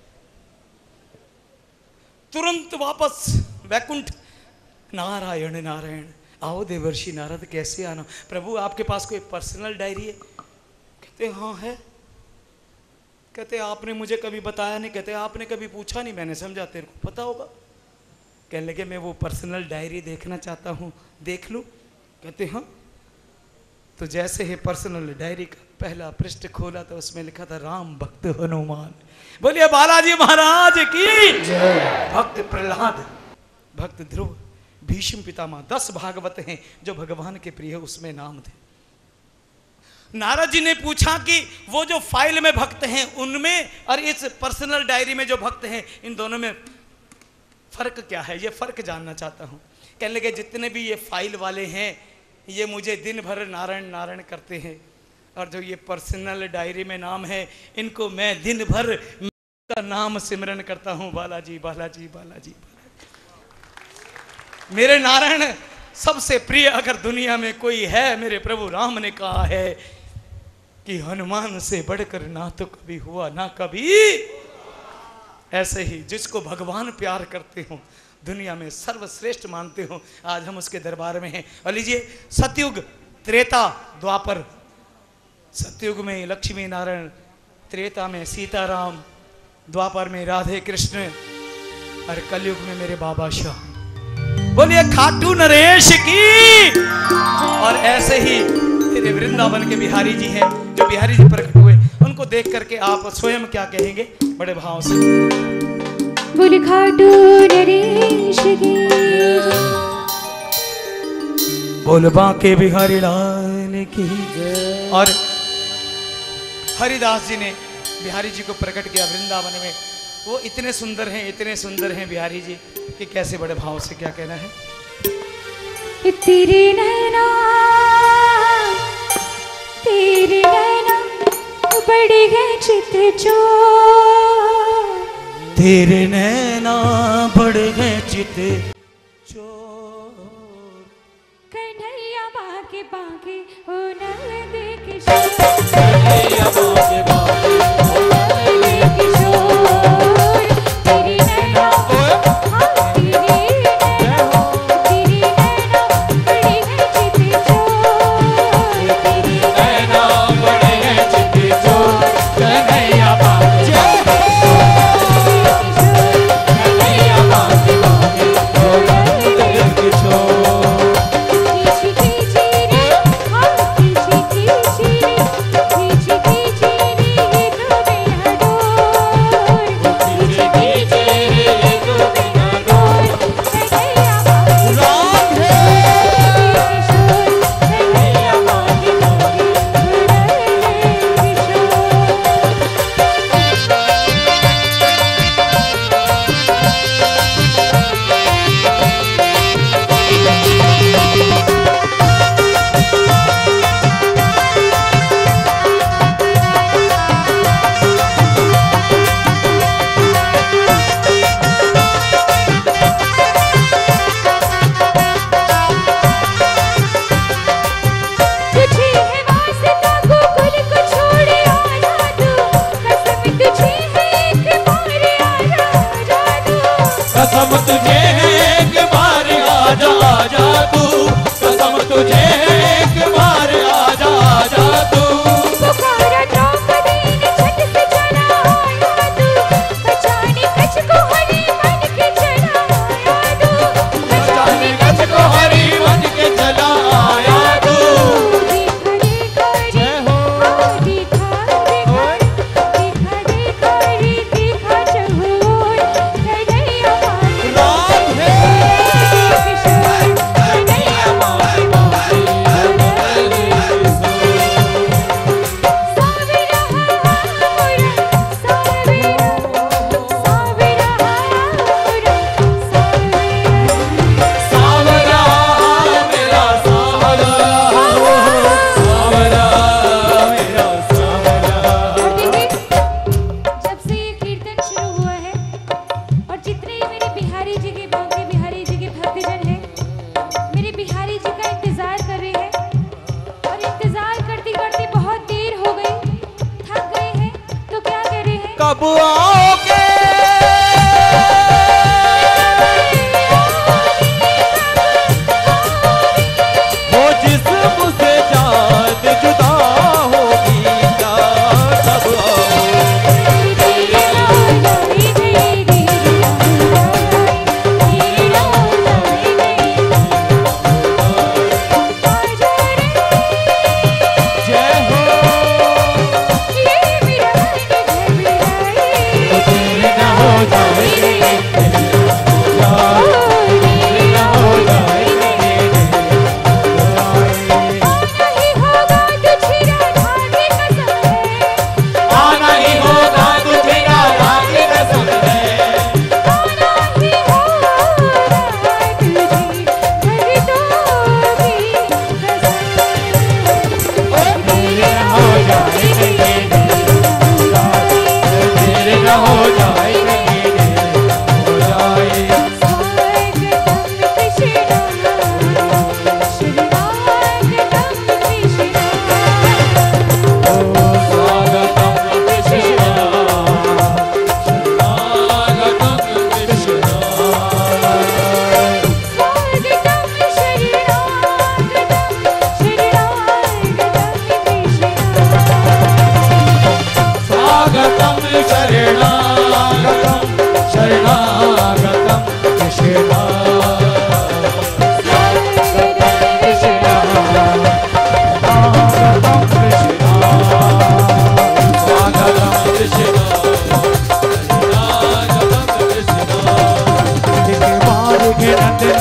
तुरंत वापस वैकुंठ, नारायण नारायण, आओ देवर्षि नारद कैसे आना? प्रभु आपके पास कोई पर्सनल डायरी है? कहते हाँ है। कहते आपने मुझे कभी बताया नहीं। कहते आपने कभी पूछा नहीं, मैंने समझा तेरे को पता होगा। कहने लगे मैं वो पर्सनल डायरी देखना चाहता हूँ, देख लूँ? कहते हाँ। तो जैसे ही पर्सनल डायरी का पहला पृष्ठ खोला तो उसमें लिखा था राम भक्त हनुमान। बोलिए बालाजी महाराज की। भक्त प्रहलाद, भक्त ध्रुव, भीष्म पितामह, दस भागवत हैं जो भगवान के प्रिय, उसमें नाम थे। नारद जी ने पूछा कि वो जो फाइल में भक्त हैं उनमें और इस पर्सनल डायरी में जो भक्त हैं, इन दोनों में फर्क क्या है? ये फर्क जानना चाहता हूं। कहने लगे जितने भी ये फाइल वाले हैं ये मुझे दिन भर नारायण नारायण करते हैं, और जो ये पर्सनल डायरी में नाम है इनको मैं दिन भर का नाम सिमरन करता हूं, बालाजी बालाजी बालाजी बालाजी। मेरे नारायण सबसे प्रिय अगर दुनिया में कोई है, मेरे प्रभु राम ने कहा है कि हनुमान से बढ़कर ना तो कभी हुआ ना कभी। ऐसे ही जिसको भगवान प्यार करते हो, दुनिया में सर्वश्रेष्ठ मानते हो, आज हम उसके दरबार में हैं। और लीजिए, सतयुग, त्रेता, द्वापर। सतयुग में लक्ष्मी नारायण, त्रेता में सीताराम, द्वापर में राधे कृष्ण और कलयुग में मेरे बाबा शाह। बोलिए खाटू नरेश की। और ऐसे ही तेरे वृंदावन के बिहारी जी हैं, जो बिहारी जी प्रकट हुए, उनको देख करके आप स्वयं क्या कहेंगे बड़े भाव से? बोले खाटू नरेश की। बोल बांके बिहारी लाल की जय। और हरिदास जी ने बिहारी जी को प्रकट किया वृंदावन में। वो इतने सुंदर हैं, इतने सुंदर हैं बिहारी जी कि कैसे बड़े भाव से क्या कहना है? तेरे नैना तेरे नैना बड़े गए चित चोर, तेरे नैना बढ़ गए चित चोर। कन्हैया बाके बाके ओ नंद किशोर, कन्हैया बाके बाके ओ नंद किशोर। तेरे नैना हाँ तेरे नैना तेरे नैना बड़े गए चित चोर, तेरे नैना बड़े हैं चित चोर। कन्हैया बाके कन्हैया बाके बाके ओ नंद किशोर। खींची खींची रे हाँ खींची खींची रे, खींची खींची रे ये तो बिना डोर, खींचे खींचे रे तो बिना डोर। कन्हैया बाके राधे किशोर, कन्हैया बाके बाके ओ नंद किशोर। तुझे है वास्ता गोकुल को छोड़े आया तू, कसम तुझे है एक बार आजा तू। कसम तुझे है एक बार आजा आजा तू। कसम तुझे है एक बार आजा आजा तू। पुकारा द्रौपदी ने छठ से चला आया तू, बचाने कछ को हरि मन के चला आया तू, बचाने गज को हरि मन के चला आया तू। देखा देखा रे जय हो। हाँ देखा देखा देखा देखा रे देखा चहुओर, कन्हैया बाके राधे किशोर, कन्हैया बाके बाके ओ नंद सावेरा हारा सावेरा सावेरा हारा सावेरा। सावरा मेरा सावरा सावरा मेरा सावरा। और देखिए, जब से ये कीर्तन शुरू हुआ है और जितने ही मेरे बिहारी जी के बांके बिहारी जी के भक्तजन हैं, मेरे बिहारी जी का इंतजार कर रहे हैं। और इंतजार करते करते बहुत देर हो गई, थक गए हैं, तो क्या कर रहे हैं? कब आओगे वो जिस्म से जान जुदा होगी क्या? कब आओगे तेरे लाला रे रे रे तेरे लाला रे रे आजा रे जय हो ये मेरा मन घबराए,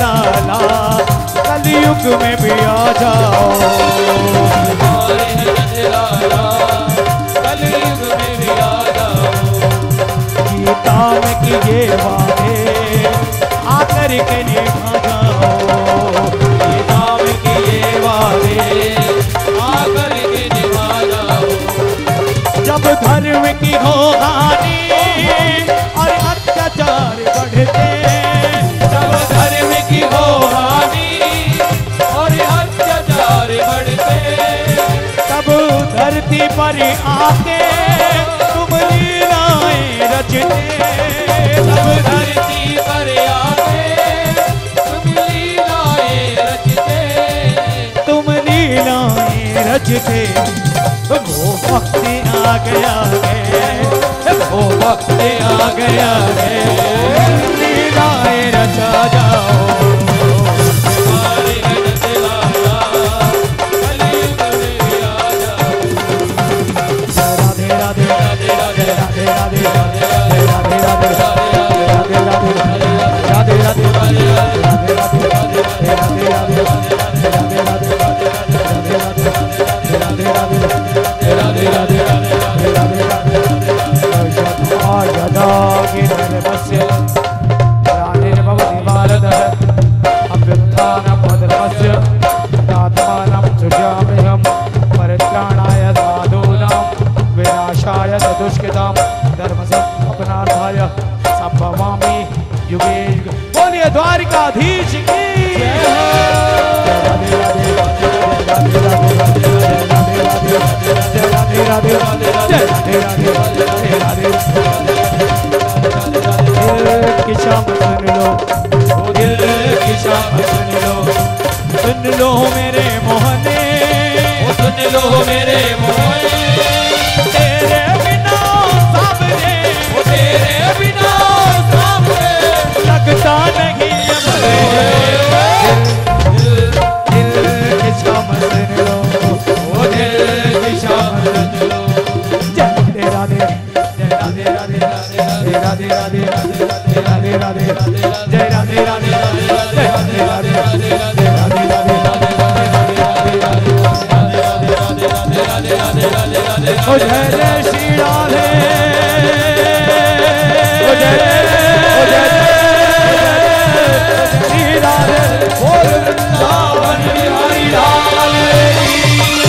लाला कलयुग में भी आ जाओ। हमारे हैं रजलाला कलयुग में भी आ जाओ। गीता में किए वादे आकर के निभा जाओ। गीता में किए वादे आकर के निभा जाओ। जब धर्म की हो हानि और अत्याचार बढ़ते, जब धर्म की हो हानि और अत्याचार बढ़ते, तब धरती पर आके तुम लीलाएं रचते। तब धरती पर आके तुम लीलाएं रचते, तुम लीलाएं रचते। वो वक्त आ गया है, वो वक्त आ गया है, लीलाएं रचा जाओ। हमारे हैं रजलाला कलयुग में भी आ जाओ। राधे राधे राधे राधे राधे राधे राधे राधे राधे राधे राधे राधे राधे राधे परित्राणाय साधूनां विनाशाय दुष्कृतां धर्म संस्थापनार्थाय संभवामि युगे युगे। बोलिए द्वारिकाधीश की जय। राधे राधे राधे राधे राधे राधे की शाम सुन लो, दिल की शाम सुन लो, सुन लो मेरे मोहने, सुन लो मेरे मोहने, तेरे बिना सामने, तेरे बिना सामने लगता नहीं मुझे। दिल की शाम सुन लो, वो दिल की शाम सुन लो। जय राधे राधे राधे राधे राधे राधे राधे राधे जय राधे राधे जय राधे राधे राधे राधे राधे ओ जय जय श्री राधे, ओ जय ओ जय श्री राधे, बोल वृंदावन बिहारी लाल की।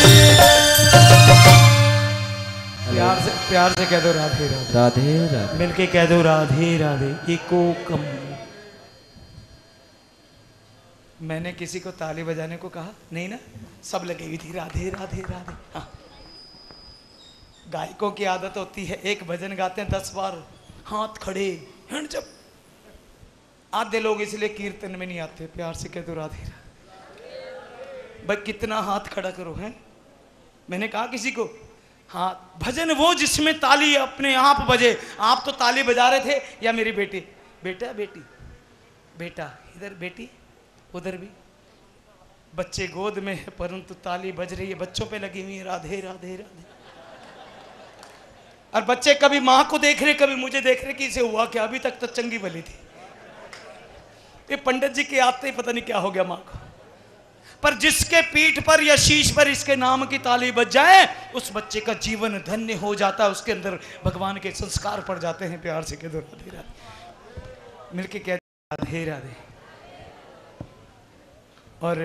प्यार से प्यार से कह दो राधे राधे राधे राधे। मिलके कह दो राधे राधे। इको कम। मैंने किसी को ताली बजाने को कहा नहीं ना, सब लगेगी थी राधे राधे राधे। हाँ। गायकों की आदत होती है एक भजन गाते हैं दस बार हाथ खड़े हैं, जब आधे लोग इसलिए कीर्तन में नहीं आते। प्यार से कह दो राधे राधे। भाई कितना हाथ खड़ा करो है। मैंने कहा किसी को हाँ भजन वो जिसमें ताली अपने आप बजे। आप तो ताली बजा रहे थे, या मेरी बेटी बेटा बेटी बेटा इधर बेटी उधर भी, बच्चे गोद में है परंतु ताली बज रही है, बच्चों पे लगी हुई है राधे राधे राधे। और बच्चे कभी माँ को देख रहे कभी मुझे देख रहे कि इसे हुआ क्या, अभी तक तो चंगी भली थी। ये पंडित जी के आते ही पता नहीं क्या हो गया माँ को। पर जिसके पीठ पर या शीश पर इसके नाम की ताली बज जाए उस बच्चे का जीवन धन्य हो जाता है, उसके अंदर भगवान के संस्कार पड़ जाते हैं। प्यार से कह दो राधे राधे, मिलके कह दो राधे राधे। और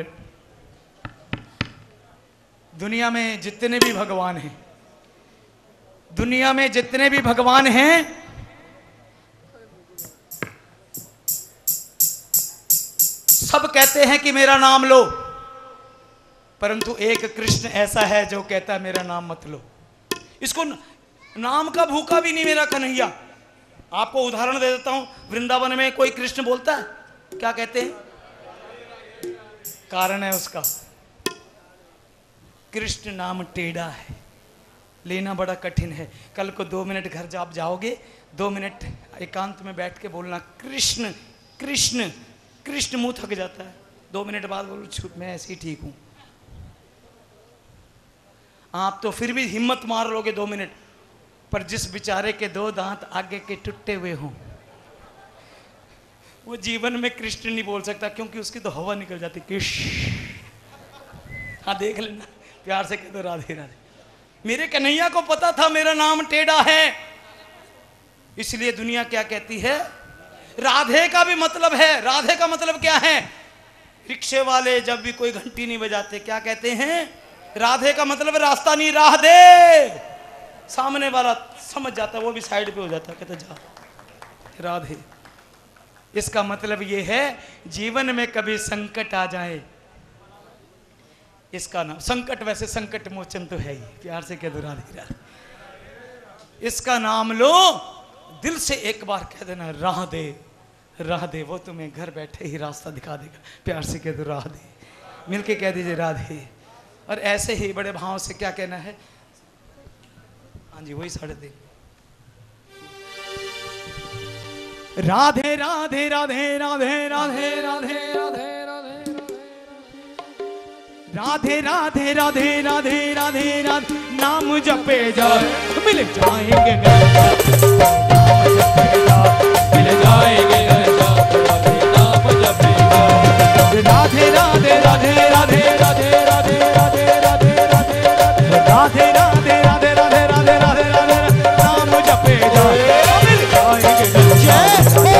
दुनिया में जितने भी भगवान हैं, दुनिया में जितने भी भगवान हैं, सब कहते हैं कि मेरा नाम लो, परंतु एक कृष्ण ऐसा है जो कहता है मेरा नाम मत लो। इसको नाम का भूखा भी नहीं मेरा कन्हैया। आपको उदाहरण दे देता हूं, वृंदावन में कोई कृष्ण बोलता है, क्या कहते हैं? कारण है उसका, कृष्ण नाम टेढ़ा है, लेना बड़ा कठिन है। कल को दो मिनट घर जब जाओगे, दो मिनट एकांत में बैठ के बोलना कृष्ण कृष्ण कृष्ण, मुंह थक जाता है। दो मिनट बाद बोलो छूट मैं ऐसे ही ठीक हूं। आप तो फिर भी हिम्मत मार लोगे दो मिनट, पर जिस बेचारे के दो दांत आगे के टूटे हुए हों वो जीवन में कृष्ण नहीं बोल सकता क्योंकि उसकी तो हवा निकल जाती कृष्ण। हाँ देख लेना, प्यार से कह दो राधे राधे। मेरे कन्हैया को पता था मेरा नाम टेढ़ा है, इसलिए दुनिया क्या कहती है, राधे का भी मतलब है। राधे का मतलब क्या है? रिक्शे वाले जब भी कोई घंटी नहीं बजाते क्या कहते हैं? राधे का मतलब रास्ता नहीं, राह दे। सामने वाला समझ जाता है, वो भी साइड पे हो जाता है, कहते जा राधे। इसका मतलब ये है जीवन में कभी संकट आ जाए, इसका नाम संकट, वैसे संकट मोचन तो है ही, प्यार से कह दो राधे राधे। इसका नाम लो, दिल से एक बार कह देना राह दे राह दे, वो तुम्हें घर बैठे ही रास्ता दिखा देगा। प्यार से कह दो राह दे, मिलके कह दीजिए राधे। और ऐसे ही बड़े भाव से क्या कहना है? हाँ जी वही साढ़े तीन। राधे राधे राधे राधे राधे राधे राधे राधे राधे राधे राधे राधे राधे नाम जपे जाए मिल जाएंगे, मिल जाएंगे नाम जपे जाए। राधे राधे राधे राधे राधे राधे राधे राधे राधे राधे राधे राधे राधे राधे राधे राधे नाम जपे जाए मिल जाएंगे,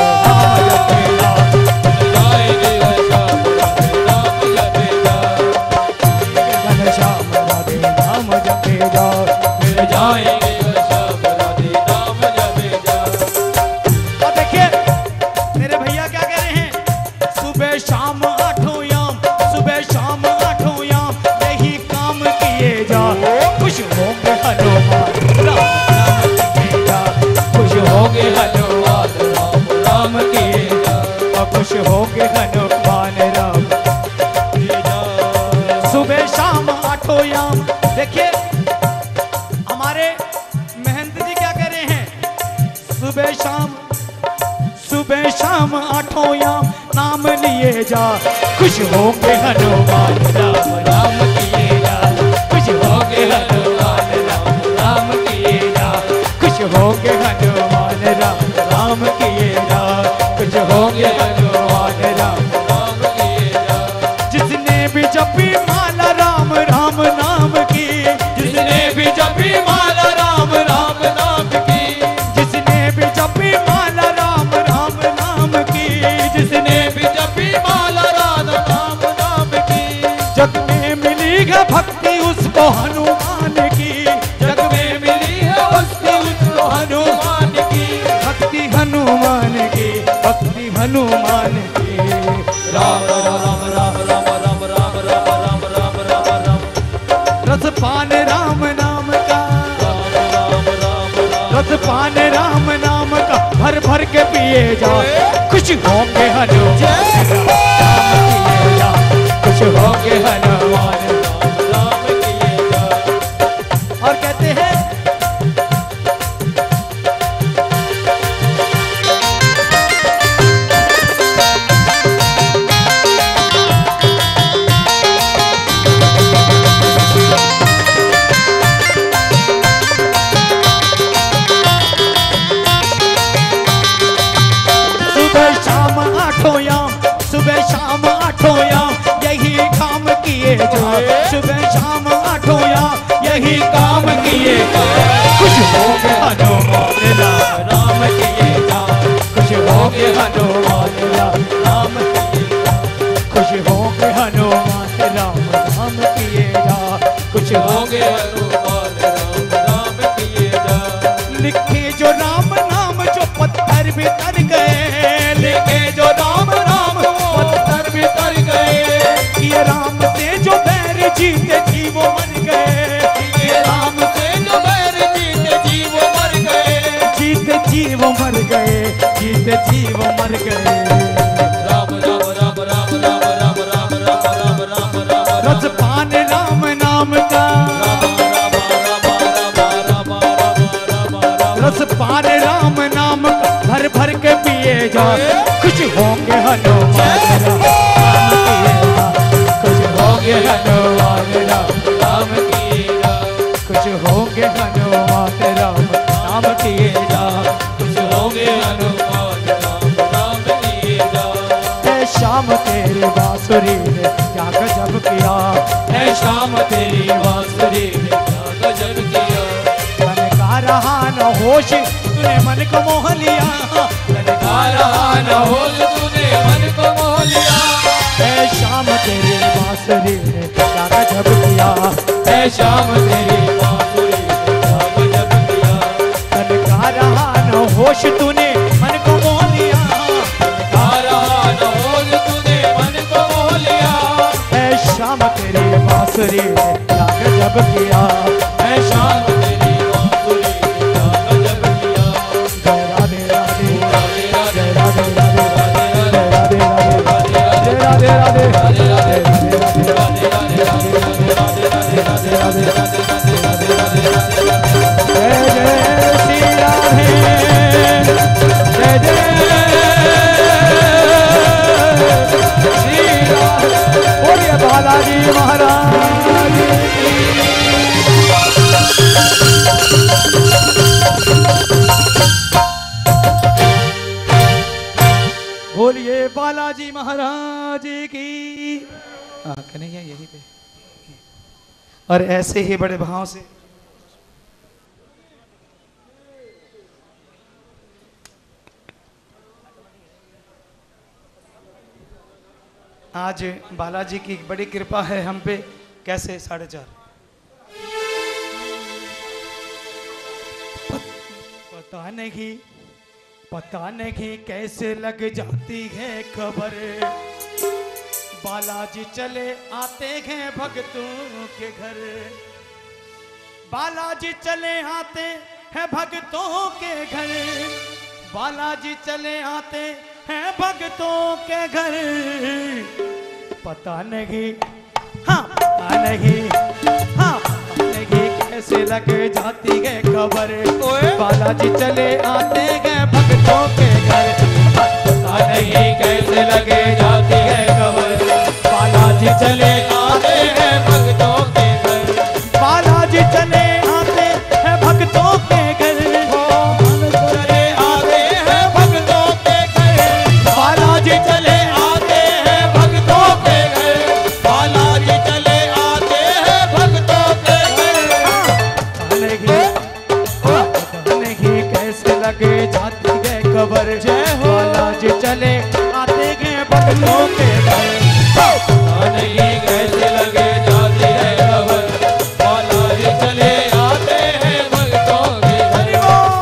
खुश हो गए हनुमान राम। सुबह शाम आठों याम। देखिए हमारे महंत जी क्या कह रहे हैं? सुबह शाम सुबह शाम आठों याम नाम लिए जा, खुश हो गए हनुमान राम राम किए जा, खुश हो गए हनुमान राम राम किए जा, खुश हो गए हनुमान राम राम किए जा, कुछ हो गया हनुमान राम राम किए जा। जिसने भी जपी माला राम राम नाम की, जिसने भी जपी माला राम राम नाम की, जिसने भी जपी माला राम राम नाम की, जिसने भी जपी माला राम राम नाम की, जग में मिली है भक्ति उसको हनुमान की, जग में मिली है भक्ति उसको हनुमान की, भक्ति हनुमान की, भक्ति हनुमान की। राम राम राम राम राम राम राम राम राम राम राम रस पान राम नाम का, रस पान राम नाम का भर भर के पिए जा, खुश होंगे हनुमान राम किए जा, खुश होंगे हनुमान राम किए जा। और कहते हैं सुबह शाम आठों याम यही काम किए जा, सुबह शाम आठों याम यही काम किए जा, खुश हो गए हनुमान राम राम किए जा, खुश हो गए हनुमान राम राम किए जा, खुश हो गए हनुमान राम राम किए जा, खुश हो गए हनुमान राम राम किए जा। लिखे जो राम नाम जो पत्थर भी तर गए, लिखे जो राम नाम पत्थर भी तर गए, ये राम से जो बैर जीते जी वो मर गए, ये राम से जो बैर जीते जी वो मर गए, जीते जी वो मर गए, जीते जी वो मर गए। राम राम राम राम राम राम राम राम राम राम राम रस पान राम नाम का, रस पान राम नाम का भर भर के पिए जा, खुश होंगे हनुमान राम किए जा, खुश होंगे हनुमान राम किए जा, खुश होंगे हनुमान राम नाम किए जा, खुश होंगे हनुमान राम राम किए जा। तेरी बांसुरी ने क्या गजब किया, है शाम तेरी बांसुरी ने क्या गजब किया। मन का रहा न होश तूने मन को मोह लिया, मन का रहा न होश तूने मन को मोह लिया। है शाम तेरी बांसुरी ने क्या गजब किया, है शाम तेरी बांसुरी ने क्या गजब किया। मन का रहा न होश तूने मन को मोह लिया, शाम तेरी बांसुरी ने क्या गजब किया, है शाम तेरी बांसुरी ने क्या गजब किया। जय राधे राधे राधे राधे राधे राधे राधे राधे राधे राधे जय जय श्री राधे जय जय श्री राधे। बोलिए बालाजी महाराज बोलिए बालाजी महाराज की। हाँ कन्हैया यही पे। और ऐसे ही बड़े भाव से आज बालाजी की बड़ी कृपा है हम पे। कैसे साढ़े चार पता नहीं पता नहीं कैसे लग जाती है खबर, बालाजी चले आते हैं भक्तों के घर। बालाजी चले आते हैं भक्तों के घर, बालाजी चले आते हैं भक्तों के घर। पता नहीं हाँ पता नहीं हाँ पता नहीं कैसे लग जाती है खबर, बालाजी चले आते हैं भक्तों के घर। पता नहीं कैसे लगे जाती है खबर, बालाजी चले आते हैं भक्तों के घर। बालाजी चले आते हैं भक्तों के घर, चले आते हैं भक्तों के घर। बालाजी चले आते हैं भक्तों के घर, बालाजी चले आते हैं भक्तों के घर। नहीं कैसे लगे जाती है खबर, बालाजी चले आते हैं भक्तों के घर। नहीं कैसे लगे जाती है खबर, बालाजी चले आते हैं भक्तों के घर।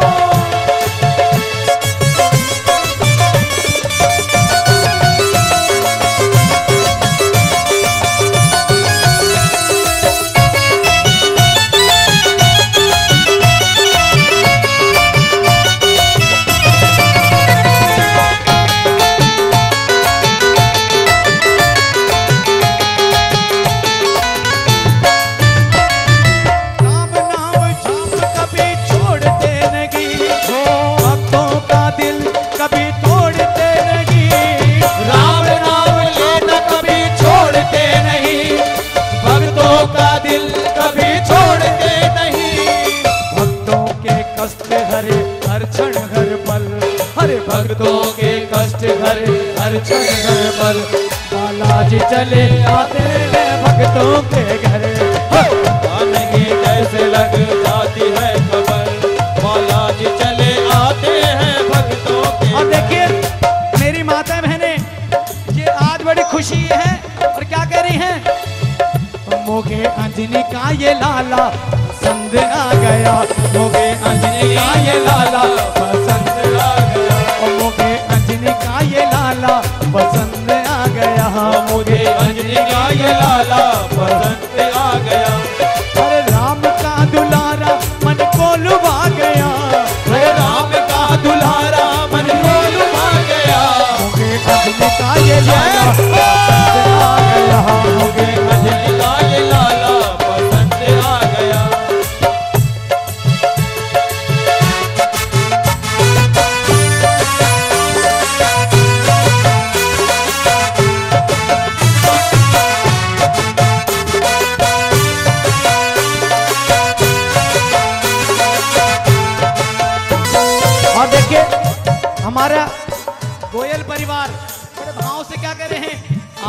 भक्तों के कष्ट हरे हर क्षण हर पल, बालाजी चले आते हैं भक्तों के घर। नहीं कैसे लग जाती है खबर, बालाजी चले आते हैं भक्तों के। और देखिए मेरी माता बहने, ये आज बड़ी खुशी है और क्या कह रही हैं, मोगे अंजनी का ये लाला पसंद आ गया, मोगे अंजनी का ये लाला पसंद आ गया, मोगे अंजनी का ये लाला पसंद आ गया, मुझे अंजनी का ये लाला पसंद आ गया। अरे राम का दुलारा मन को लुभा गया, अरे राम का दुलारा मन को लुभा गया, मुझे अंजनी का ये लाला पसंद आ गया, मुझे अंजनी का ये लाला पसंद आ गया।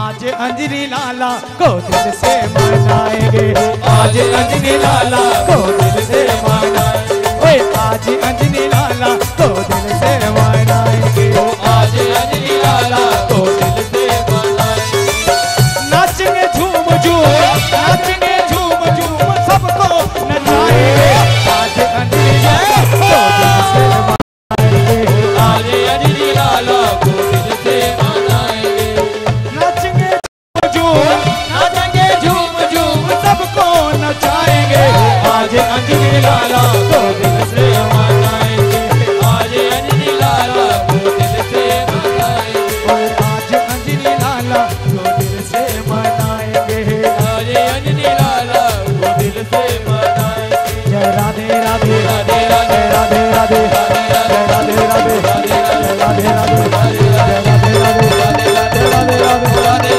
आज अंजनी लाला को दिल से मनाएंगे, आज अंजनी लाला को दिल से मनाएंगे, ओए आज अंजनी लाला को दिल से मनाएंगे, आज अंजनी लाला को दिल से मनाएंगे। नाचेंगे झूम झूम, नाचेंगे झूम झूम सबको नचाएंगे, आज अंजनी लाला को दिल से मनाएंगे, आज अंजनी लाला को दिल से मनाएंगे। नाचेंगे झूम नाचेंगे झूम झूम सबको नचाएंगे, आज अंजनी लाला को दिल से मनाएंगे, आज अंजनी लाला को दिल से मनाएंगे, और आज अंजनी लाला को दिल से मनाएंगे, आज अंजनी लाला को दिल से मनाएंगे। जय राधे राधे राधे राधे राधे राधे जय राधे राधे राधे राधे राधे जय राधे राधे राधे राधे राधे राधे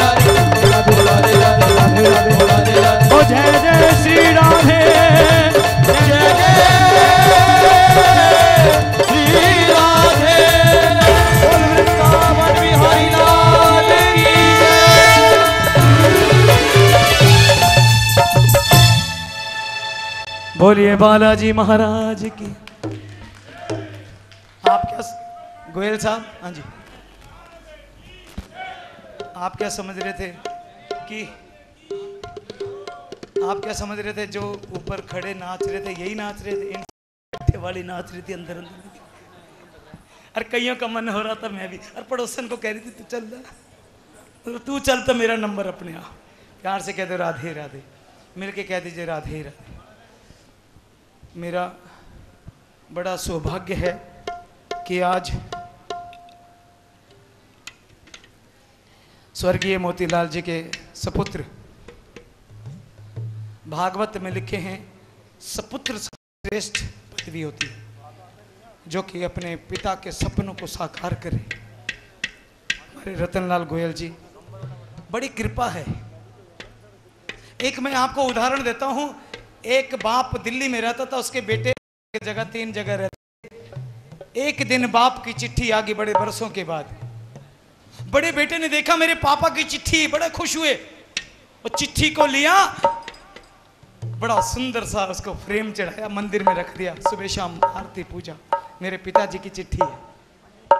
राधे राधे राधे। ओ जय जय श्री राधे, जय जय श्री राधे, बोल वृंदावन बिहारी लाल की जय। बोलिए बालाजी महाराज की। आप क्या गोयल साहब, हाँ जी, आप क्या समझ रहे थे कि आप क्या समझ रहे थे जो ऊपर खड़े नाच रहे थे यही नाच रहे थे? इन वाली नाच रही थी अंदर अंदर। अरे कईयों का मन हो रहा था मैं भी, और पड़ोसन को कह रही थी तू चल रहा, तू चल तो मेरा नंबर अपने आप। प्यार से कह दो राधे राधे, मिल के कह दीजिए राधे राधे। मेरा बड़ा सौभाग्य है कि आज स्वर्गीय मोतीलाल जी के सपुत्र, भागवत में लिखे हैं सपुत्र श्रेष्ठ पदवी होती है, जो कि अपने पिता के सपनों को साकार करे। हमारे रतनलाल गोयल जी, बड़ी कृपा है। एक मैं आपको उदाहरण देता हूं। एक बाप दिल्ली में रहता था, उसके बेटे की जगह तीन जगह रहते। एक दिन बाप की चिट्ठी आ गई बड़े बरसों के बाद। बड़े बेटे ने देखा मेरे पापा की चिट्ठी, बड़े खुश हुए। और चिट्ठी को लिया, बड़ा सुंदर सा उसको फ्रेम चढ़ाया, मंदिर में रख दिया। सुबह शाम आरती पूजा, मेरे पिताजी की चिट्ठी है।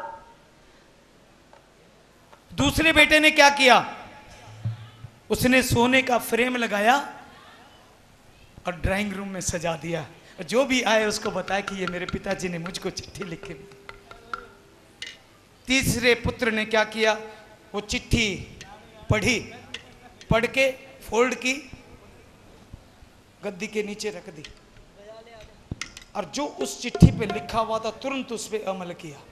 दूसरे बेटे ने क्या किया, उसने सोने का फ्रेम लगाया और ड्राइंग रूम में सजा दिया। जो भी आए उसको बताया कि ये मेरे पिताजी ने मुझको चिट्ठी लिख के दी। तीसरे पुत्र ने क्या किया, वो चिट्ठी पढ़ी, पढ़ के फोल्ड की, गद्दी के नीचे रख दी, और जो उस चिट्ठी पे लिखा हुआ था तुरंत उस पे अमल किया।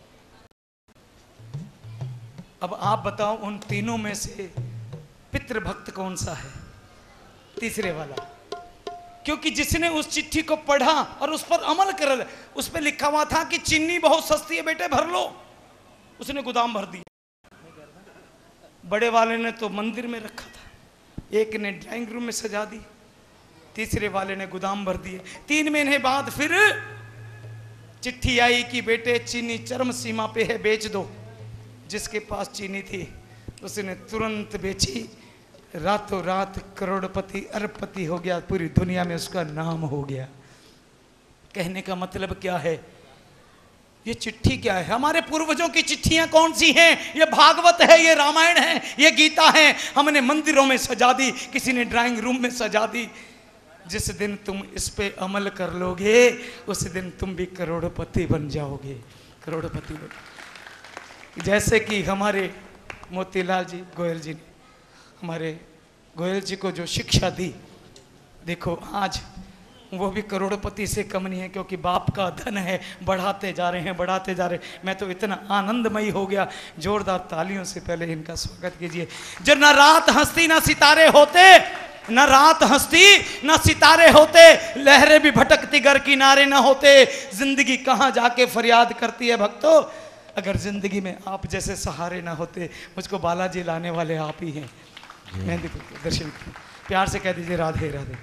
अब आप बताओ उन तीनों में से पितृभक्त कौन सा है? तीसरे वाला, क्योंकि जिसने उस चिट्ठी को पढ़ा और उस पर अमल कर, उस पे लिखा हुआ था कि चीनी बहुत सस्ती है बेटे, भर लो। उसने गोदाम भर दिया। बड़े वाले ने तो मंदिर में रखा था, एक ने ड्राइंग रूम में सजा दी, तीसरे वाले ने गोदाम भर दिए। तीन महीने बाद फिर चिट्ठी आई कि बेटे चीनी चरम सीमा पे है, बेच दो। जिसके पास चीनी थी उसने तुरंत बेची, रातों रात करोड़पति अरबपति हो गया, पूरी दुनिया में उसका नाम हो गया। कहने का मतलब क्या है, ये चिट्ठी क्या है? हमारे पूर्वजों की चिट्ठियां कौन सी हैं? ये भागवत है, ये रामायण है, ये गीता है। हमने मंदिरों में सजा दी, किसी ने ड्राइंग रूम में सजा दी। जिस दिन तुम इस पे अमल कर लोगे उस दिन तुम भी करोड़पति बन जाओगे, करोड़पति बन। जैसे कि हमारे मोतीलाल जी गोयल जी ने हमारे गोयल जी को जो शिक्षा दी, देखो आज वो भी करोड़पति से कम नहीं है, क्योंकि बाप का धन है। बढ़ाते जा रहे हैं, बढ़ाते जा रहे हैं। मैं तो इतना आनंदमयी हो गया। जोरदार तालियों से पहले इनका स्वागत कीजिए। जो न रात हंसती ना सितारे होते, न रात हंसती न सितारे होते, लहरें भी भटकती गर किनारे ना होते। जिंदगी कहाँ जाके फरियाद करती है भक्तों, अगर जिंदगी में आप जैसे सहारे ना होते। मुझको बालाजी लाने वाले आप ही हैं। मेहंदी दर्शन प्यार से कह दीजिए राधे राधे।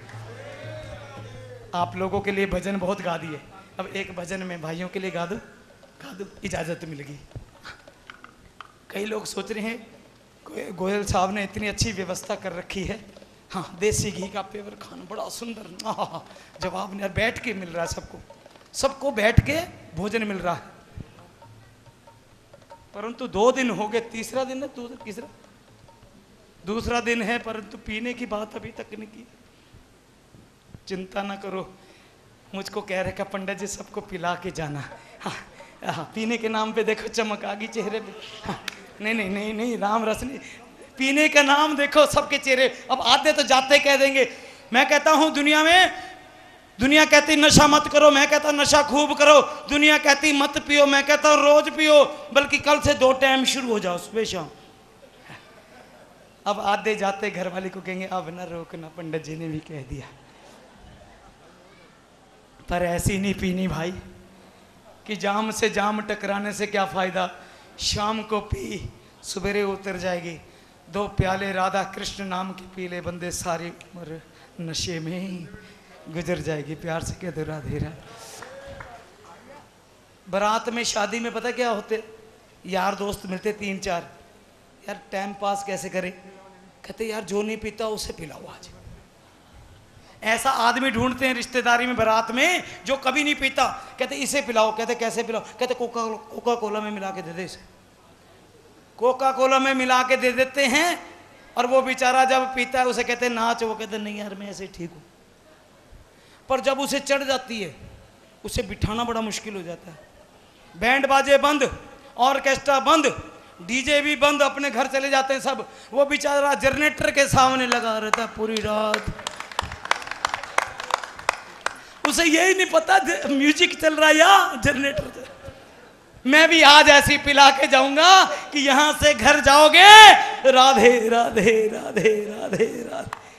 आप लोगों के लिए भजन बहुत गा दिए, अब एक भजन में भाइयों के लिए गा दो, गा दो, इजाजत मिल गई। कई लोग सोच रहे हैं गो- गोयल साहब ने इतनी अच्छी व्यवस्था कर रखी है। हाँ, देसी घी का पेवर खाना बड़ा सुंदर। आहा, जवाब नहीं, बैठ के मिल रहा है सबको, सबको बैठ के भोजन मिल रहा है। परंतु दो दिन हो गए, तीसरा दिन है, दूसरा तीसरा दूसरा दिन है, परंतु पीने की बात अभी तक नहीं की। चिंता ना करो, मुझको कह रहे का पंडित जी सबको पिला के जाना। हाँ, हाँ, पीने के नाम पे देखो चमक आ गई चेहरे पे। हाँ, नहीं नहीं नहीं नहीं राम रस नहीं, पीने का नाम देखो सबके चेहरे। अब आधे तो जाते कह देंगे। मैं कहता हूं दुनिया में, दुनिया कहती नशा मत करो, मैं कहता नशा खूब करो। दुनिया कहती मत पियो, मैं कहता रोज पियो, बल्कि कल से दो टाइम शुरू हो जाओ, सुबह शाम। अब आधे जाते घर वाले को कहेंगे अब ना रोकना, पंडित जी ने भी कह दिया। पर ऐसी नहीं पीनी भाई कि जाम से जाम टकराने से क्या फायदा। शाम को पी, सवेरे उतर जाएगी। दो प्याले राधा कृष्ण नाम के पीले बंदे, सारी उम्र नशे में ही गुजर जाएगी। प्यार से कह दो राधे राधे। बारात में, शादी में पता क्या होते, यार दोस्त मिलते तीन चार, यार टाइम पास कैसे करें, कहते यार जो नहीं पीता उसे पिलाओ आज। ऐसा आदमी ढूंढते हैं रिश्तेदारी में, बारात में, जो कभी नहीं पीता, कहते इसे पिलाओ। कहते कैसे पिलाओ, कहते कोका कोका कोला में मिला के दे दे इसे। कोका कोला में मिला के दे देते हैं, और वो बेचारा जब पीता है उसे कहते नाच, वो कहते नहीं यार मैं ऐसे ठीक हूँ। पर जब उसे चढ़ जाती है, उसे बिठाना बड़ा मुश्किल हो जाता है। बैंड बाजे बंद, ऑर्केस्ट्रा बंद, डीजे भी बंद, अपने घर चले जाते हैं सब। वो बेचारा जनरेटर के सामने लगा रहता है पूरी रात। उसे यही नहीं पता म्यूजिक चल रहा है या जनरेटर। मैं भी आज ऐसी पिला के जाऊंगा कि यहां से घर जाओगे राधे राधे राधे राधे राधे।